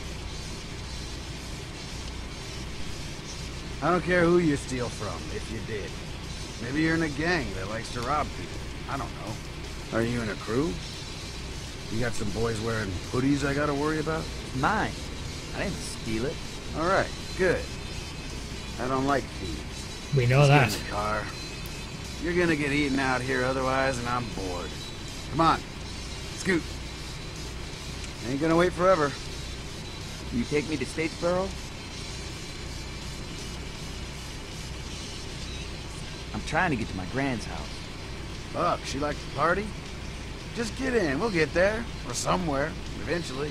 I don't care who you steal from, if you did. Maybe you're in a gang that likes to rob people. I don't know. Are you in a crew? You got some boys wearing hoodies I gotta worry about? Mine. I didn't steal it. Alright, good. I don't like thieves. We know Let's that. get in the car. You're gonna get eaten out here otherwise, and I'm bored. Come on. Scoot. Ain't gonna wait forever. You take me to Statesboro? I'm trying to get to my grand's house. Fuck, she likes to party? Just get in, we'll get there. Or somewhere, eventually.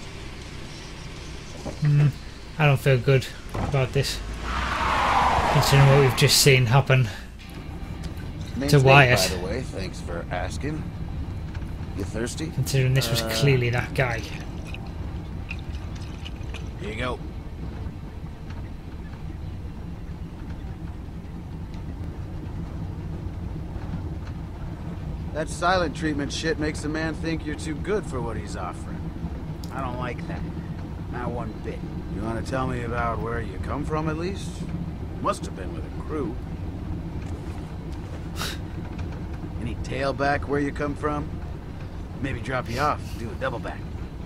Mm, I don't feel good about this. Considering what we've just seen happen Name's to Nate, Wyatt. by the way, thanks for asking. You thirsty? Considering this was Uh, clearly that guy. Here you go. That silent treatment shit makes a man think you're too good for what he's offering. I don't like that. Not one bit. You want to tell me about where you come from, at least? Must have been with a crew. Any tailback where you come from? Maybe drop you off, do a double back.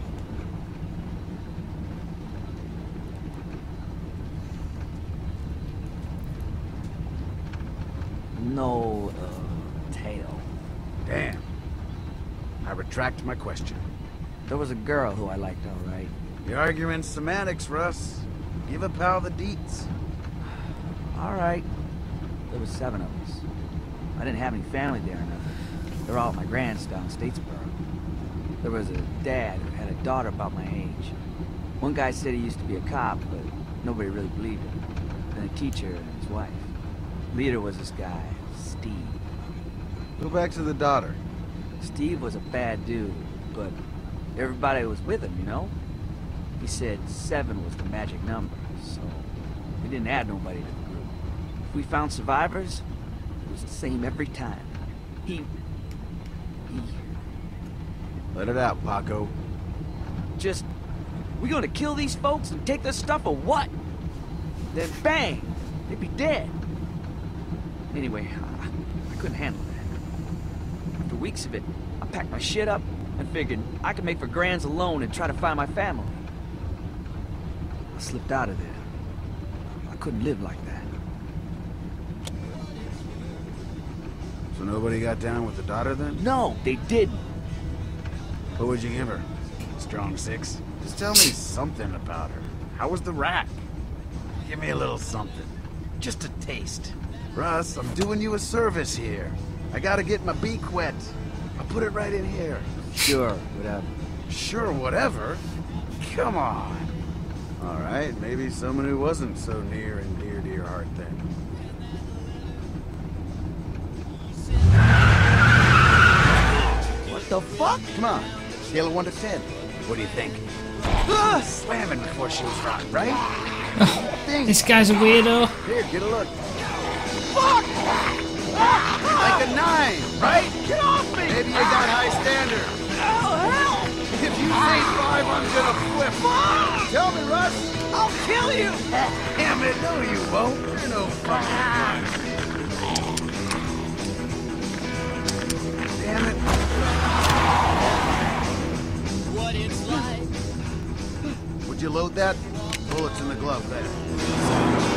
No, uh, tail. Damn. I retract my question. There was a girl who I liked, all right. You're arguing semantics, Russ. Give a pal the deets. All right. There was seven of us. I didn't have any family there or nothing. They're all at my grand's down in Statesboro. There was a dad who had a daughter about my age. One guy said he used to be a cop, but nobody really believed him. Then a teacher and his wife. Leader was this guy, Steve. Go back to the daughter. Steve was a bad dude, but everybody was with him, you know? He said seven was the magic number, so we didn't add nobody to the group. If we found survivors, it was the same every time. He... he... Let it out, Paco. Just... we gonna kill these folks and take their stuff or what? Then bang! They'd be dead. Anyway, I, I couldn't handle that. After weeks of it, I packed my shit up and figured I could make for Grands alone and try to find my family. I slipped out of there. I couldn't live like that. So nobody got down with the daughter then? No, they didn't. What would you give her? Strong six? Just tell me something about her. How was the rack? Give me a little something. Just a taste. Russ, I'm doing you a service here. I gotta get my beak wet. I'll put it right in here. Sure, whatever. Sure, whatever? Come on. All right, maybe someone who wasn't so near and dear to your heart then. What the fuck? Come on, scale of one to ten. What do you think? Ah, slamming before she was rotten, right? This guy's a weirdo. Here, get a look. Fuck! Like a nine, right? Get off me! Maybe you got high standards. Oh, hell! If you say five, I'm gonna flip. Fuck! Tell me, Russ. I'll kill you! Damn it, no you won't. You know, fuck. Damn it. What it's like. Would you load that? Bullets in the glove there.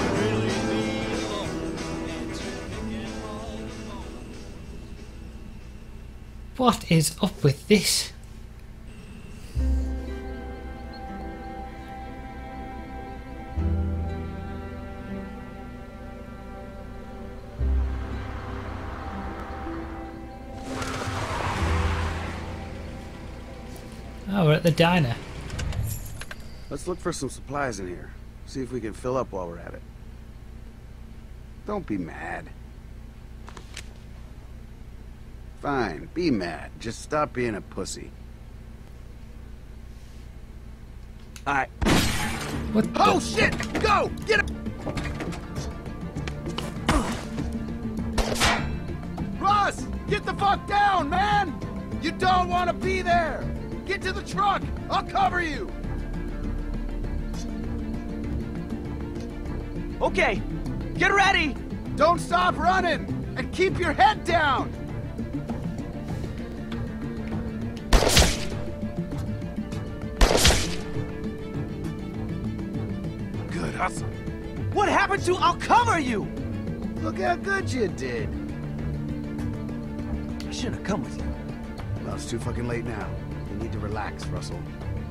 What is up with this? Oh, we're at the diner. Let's look for some supplies in here. See if we can fill up while we're at it. Don't be mad. Fine, be mad. Just stop being a pussy. Alright. What the? Oh shit! Go! Get it! Ross! Get the fuck down, man! You don't want to be there! Get to the truck! I'll cover you! Okay, get ready! Don't stop running! And keep your head down! Good hustle. What happened to I'll cover you? Look how good you did. I shouldn't have come with you. Well, it's too fucking late now. You need to relax, Russell.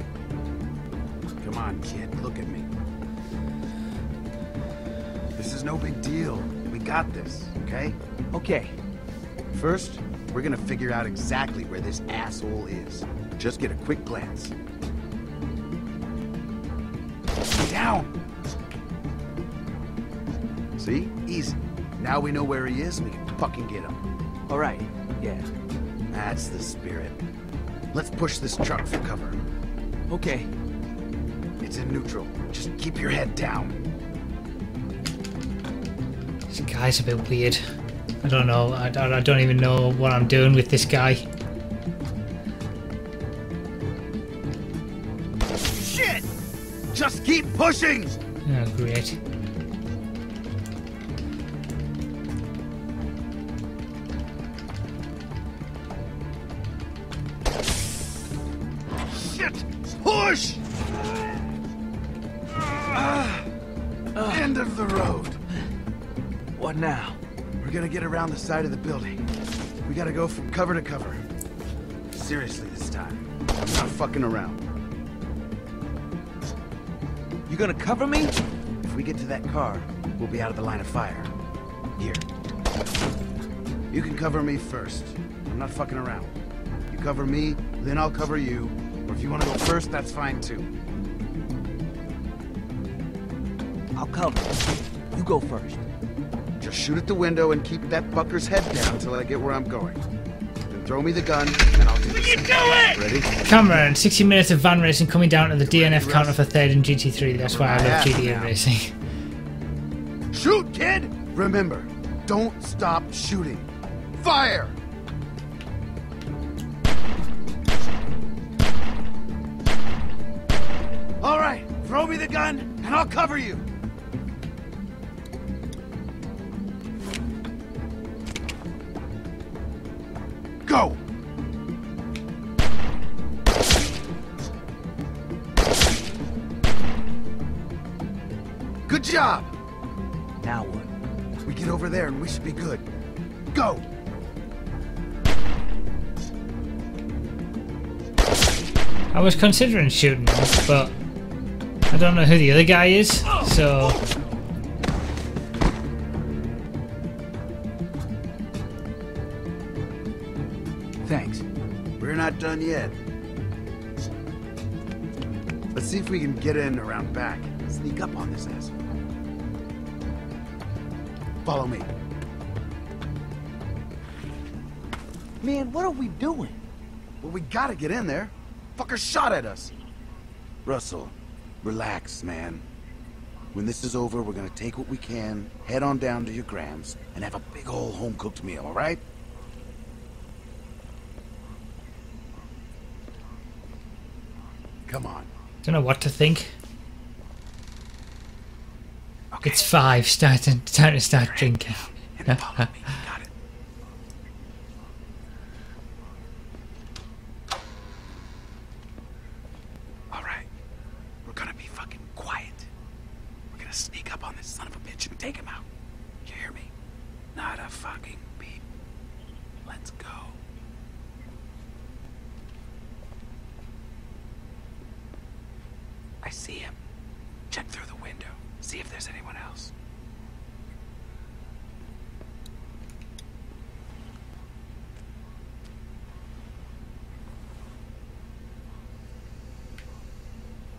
Come on, kid, look at me. This is no big deal. We got this, okay? Okay. First, we're gonna figure out exactly where this asshole is. Just get a quick glance. Down! See? Easy. Now we know where he is, we can fucking get him. Alright, yeah. That's the spirit. Let's push this truck for cover. Okay. It's in neutral. Just keep your head down. This guy's a bit weird. I don't know. I, I don't even know what I'm doing with this guy. Shit! Just keep pushing! Oh, great. Shit! Push! Uh, uh, end of the road. What now? We're gonna get around the side of the building. We gotta go from cover to cover. Seriously this time. I'm not fucking around. You gonna cover me? If we get to that car, we'll be out of the line of fire. Here. You can cover me first. I'm not fucking around. You cover me, then I'll cover you. Or if you want to go first, that's fine too. I'll cover. You go first. Just shoot at the window and keep that fucker's head down until I get where I'm going. Then throw me the gun, and I'll do the same. Ready? Cameron, sixty minutes of van racing coming down to the D N F counter for third in G T three. That's why I love G T A racing. Shoot, kid! Remember, don't stop shooting. Fire! All right, throw me the gun, and I'll cover you. Go! Good job! Now what? We get over there and we should be good. Go! I was considering shooting him, but I don't know who the other guy is, so... Thanks. We're not done yet. Let's see if we can get in around back. Sneak up on this asshole. Follow me. Man, what are we doing? Well, we gotta get in there. Fucker shot at us. Russell, relax, man. When this is over, we're gonna take what we can, head on down to your Grams, and have a big ol' home-cooked meal, all right? Come on. Don't know what to think. Okay. It's five. Starting time to start drinking. And follow me. Got it. All right. We're gonna be fucking quiet. We're gonna sneak up on this son of a bitch and take him out. You hear me? Not a fucking beep. Let's go. I see him. Check through the window. See if there's anyone else.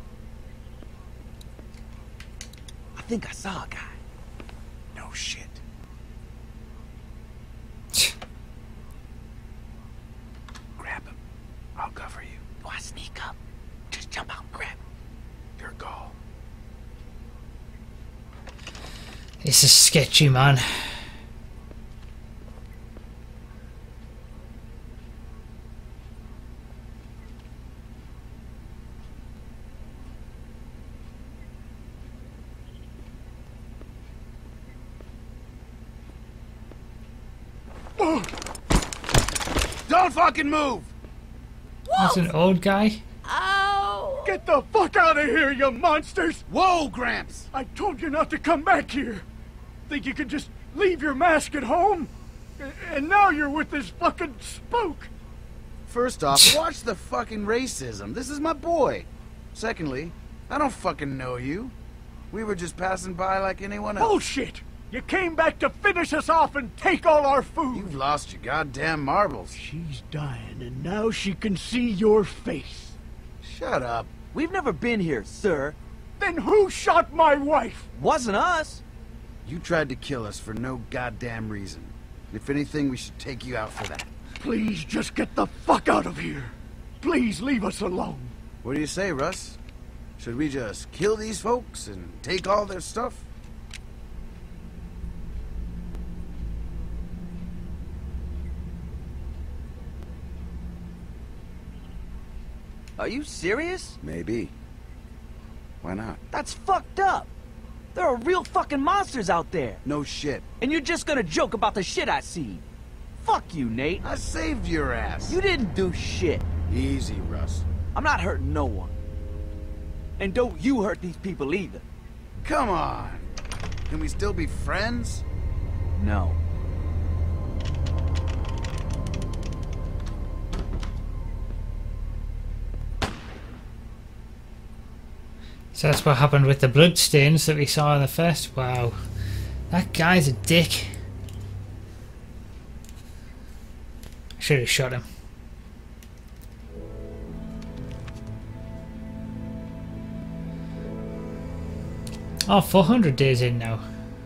I think I saw a guy. No shit. before I sneak up. Just jump out and grab him. Your call. This is sketchy, man. Don't fucking move! That's an old guy. Oh! Get the fuck out of here, you monsters! Whoa, Gramps! I told you not to come back here. Think you could just leave your mask at home? And now you're with this fucking spook. First off, watch the fucking racism. This is my boy. Secondly, I don't fucking know you. We were just passing by like anyone else. Bullshit! You came back to finish us off and take all our food. You've lost your goddamn marbles. She's dying, and now she can see your face. Shut up. We've never been here, sir. Then who shot my wife? Wasn't us. You tried to kill us for no goddamn reason. If anything, we should take you out for that. Please just get the fuck out of here. Please leave us alone. What do you say, Russ? Should we just kill these folks and take all their stuff? Are you serious? Maybe. Why not? That's fucked up. There are real fucking monsters out there. No shit. And you're just gonna joke about the shit I see. Fuck you, Nate. I saved your ass. You didn't do shit. Easy, Russ. I'm not hurting no one. And don't you hurt these people either. Come on. Can we still be friends? No. So that's what happened with the bloodstains that we saw in the first. Wow. That guy's a dick. I should have shot him. Oh, four hundred days in now.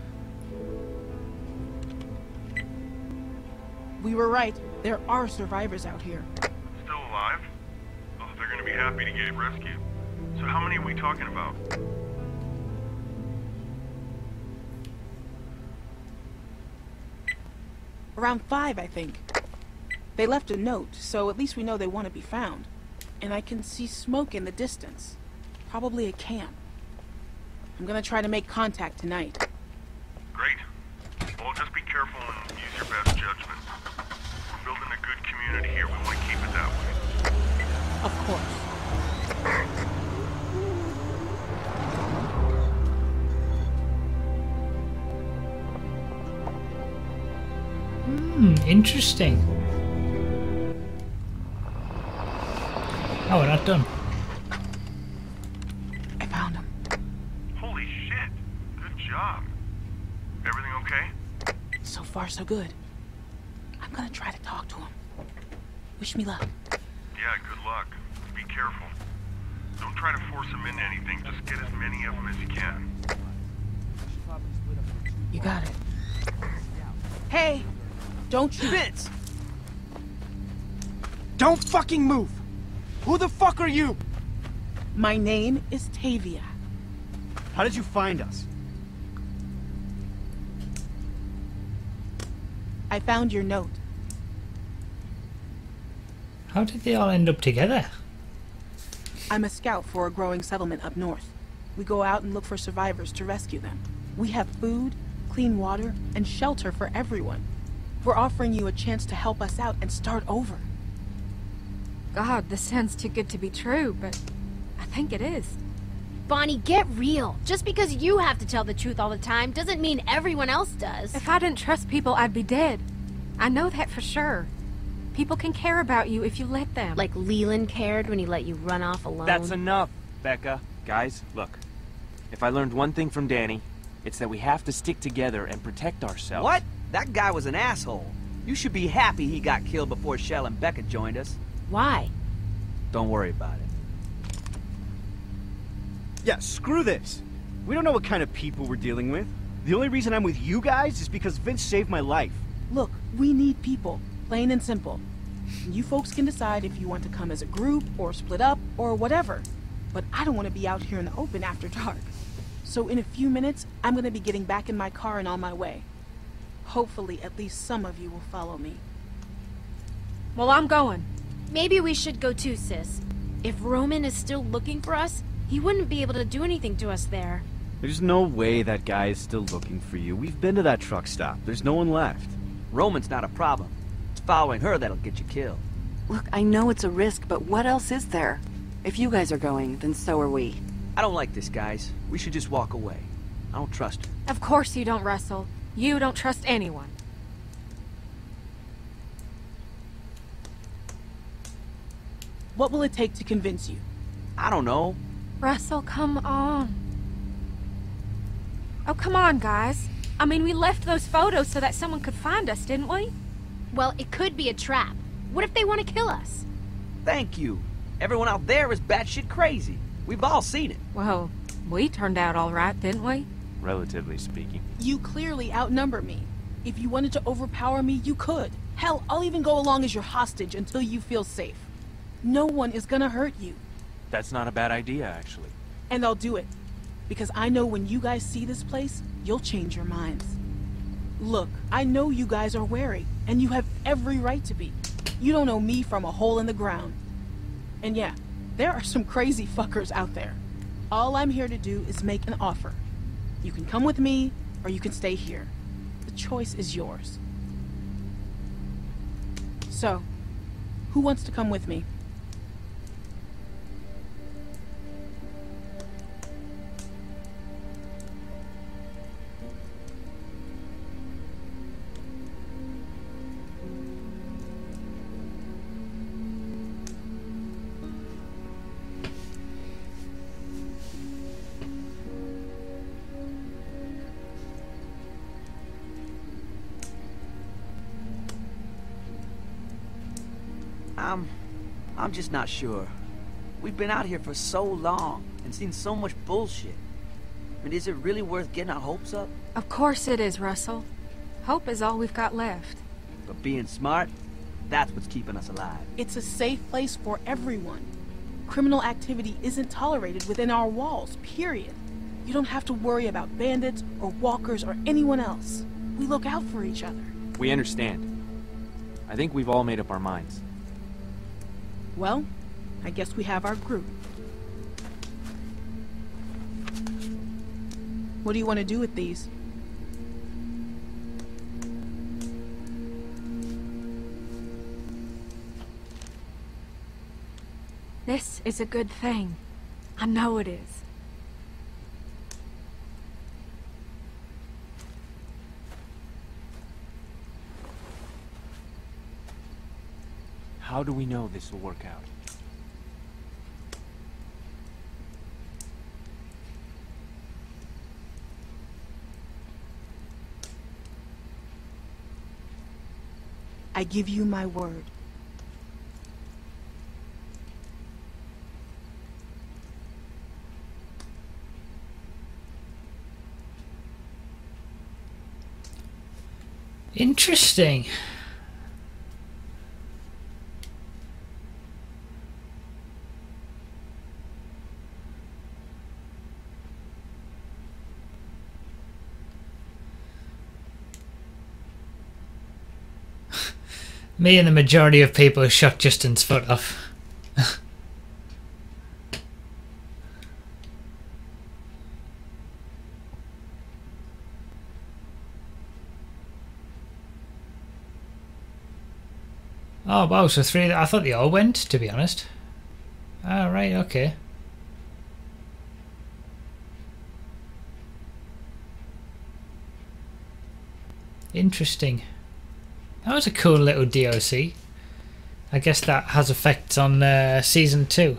We were right. There are survivors out here. Still alive? Oh, they're gonna be happy to get rescued. So how many are we talking about? Around five, I think. They left a note, so at least we know they want to be found. And I can see smoke in the distance. Probably a camp. I'm gonna try to make contact tonight. Great. Well, just be careful and use your best judgment. We're building a good community here. We want to keep it that way. Of course. Hmm, interesting. Oh, we're not done. I found him. Holy shit. Good job. Everything okay? So far, so good. I'm gonna try to talk to him. Wish me luck. Yeah, good luck. Be careful. Don't try to force them into anything. Just get as many of them as you can. You got it. Hey! Don't you... Vince! Don't fucking move! Who the fuck are you? My name is Tavia. How did you find us? I found your note. How did they all end up together? I'm a scout for a growing settlement up north. We go out and look for survivors to rescue them. We have food, clean water, and shelter for everyone. We're offering you a chance to help us out and start over. God, this sounds too good to be true, but I think it is. Bonnie, get real. Just because you have to tell the truth all the time doesn't mean everyone else does. If I didn't trust people, I'd be dead. I know that for sure. People can care about you if you let them. Like Leland cared when he let you run off alone. That's enough, Becca. Guys, look. If I learned one thing from Danny, it's that we have to stick together and protect ourselves. What? That guy was an asshole. You should be happy he got killed before Shell and Becca joined us. Why? Don't worry about it. Yeah, screw this. We don't know what kind of people we're dealing with. The only reason I'm with you guys is because Vince saved my life. Look, we need people. Plain and simple. You folks can decide if you want to come as a group or split up or whatever. But I don't want to be out here in the open after dark. So in a few minutes, I'm going to be getting back in my car and on my way. Hopefully, at least some of you will follow me. Well, I'm going. Maybe we should go too, sis. If Roman is still looking for us, he wouldn't be able to do anything to us there. There's no way that guy is still looking for you. We've been to that truck stop. There's no one left. Roman's not a problem. It's following her that'll get you killed. Look, I know it's a risk, but what else is there? If you guys are going, then so are we. I don't like this, guys. We should just walk away. I don't trust her. Of course you don't, Russell. You don't trust anyone. What will it take to convince you? I don't know. Russell, come on. Oh, come on, guys. I mean, we left those photos so that someone could find us, didn't we? Well, it could be a trap. What if they want to kill us? Thank you. Everyone out there is batshit crazy. We've all seen it. Well, we turned out all right, didn't we? Relatively speaking. You clearly outnumber me. If you wanted to overpower me, you could. Hell, I'll even go along as your hostage until you feel safe. No one is gonna hurt you. That's not a bad idea, actually. And I'll do it. Because I know when you guys see this place, you'll change your minds. Look, I know you guys are wary, and you have every right to be. You don't know me from a hole in the ground. And yeah, there are some crazy fuckers out there. All I'm here to do is make an offer. You can come with me, or you can stay here. The choice is yours. So, who wants to come with me? I'm... I'm just not sure. We've been out here for so long and seen so much bullshit. I mean, is it really worth getting our hopes up? Of course it is, Russell. Hope is all we've got left. But being smart, that's what's keeping us alive. It's a safe place for everyone. Criminal activity isn't tolerated within our walls, period. You don't have to worry about bandits or walkers or anyone else. We look out for each other. We understand. I think we've all made up our minds. Well, I guess we have our group. What do you want to do with these? This is a good thing. I know it is. How do we know this will work out? I give you my word. Interesting. Me and the majority of people shot Justin's foot off. Oh wow, so three, I thought they all went, to be honest. Ah, right, okay. Interesting. That was a cool little D L C. I guess that has effects on uh, season two.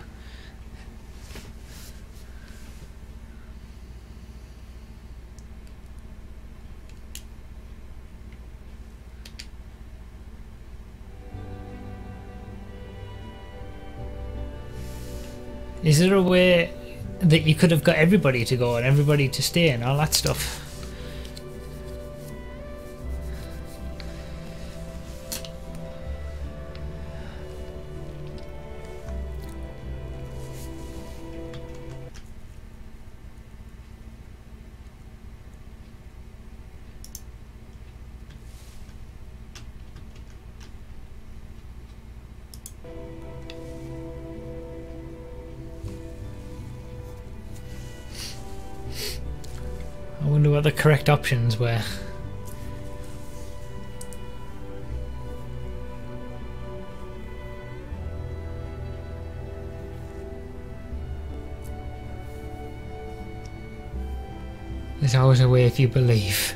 Is there a way that you could have got everybody to go and everybody to stay and all that stuff? what the correct options were. There's always a way if you believe.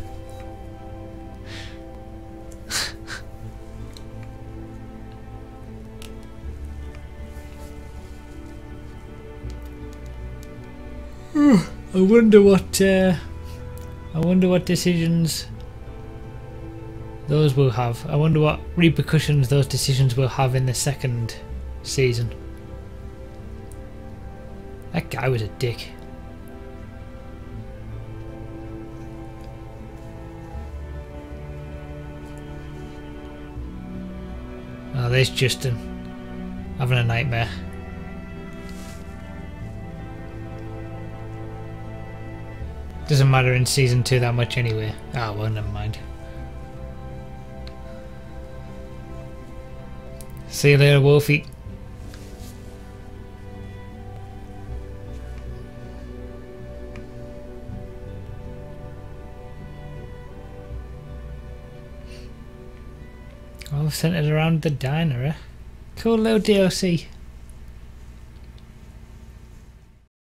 I wonder what uh, I wonder what decisions those will have. I wonder what repercussions those decisions will have in the second season. That guy was a dick. Oh, there's Justin having a nightmare. Doesn't matter in season two that much anyway. Ah, oh, well, never mind. See you later, Wolfie. All centered around the diner, eh? Cool little D L C.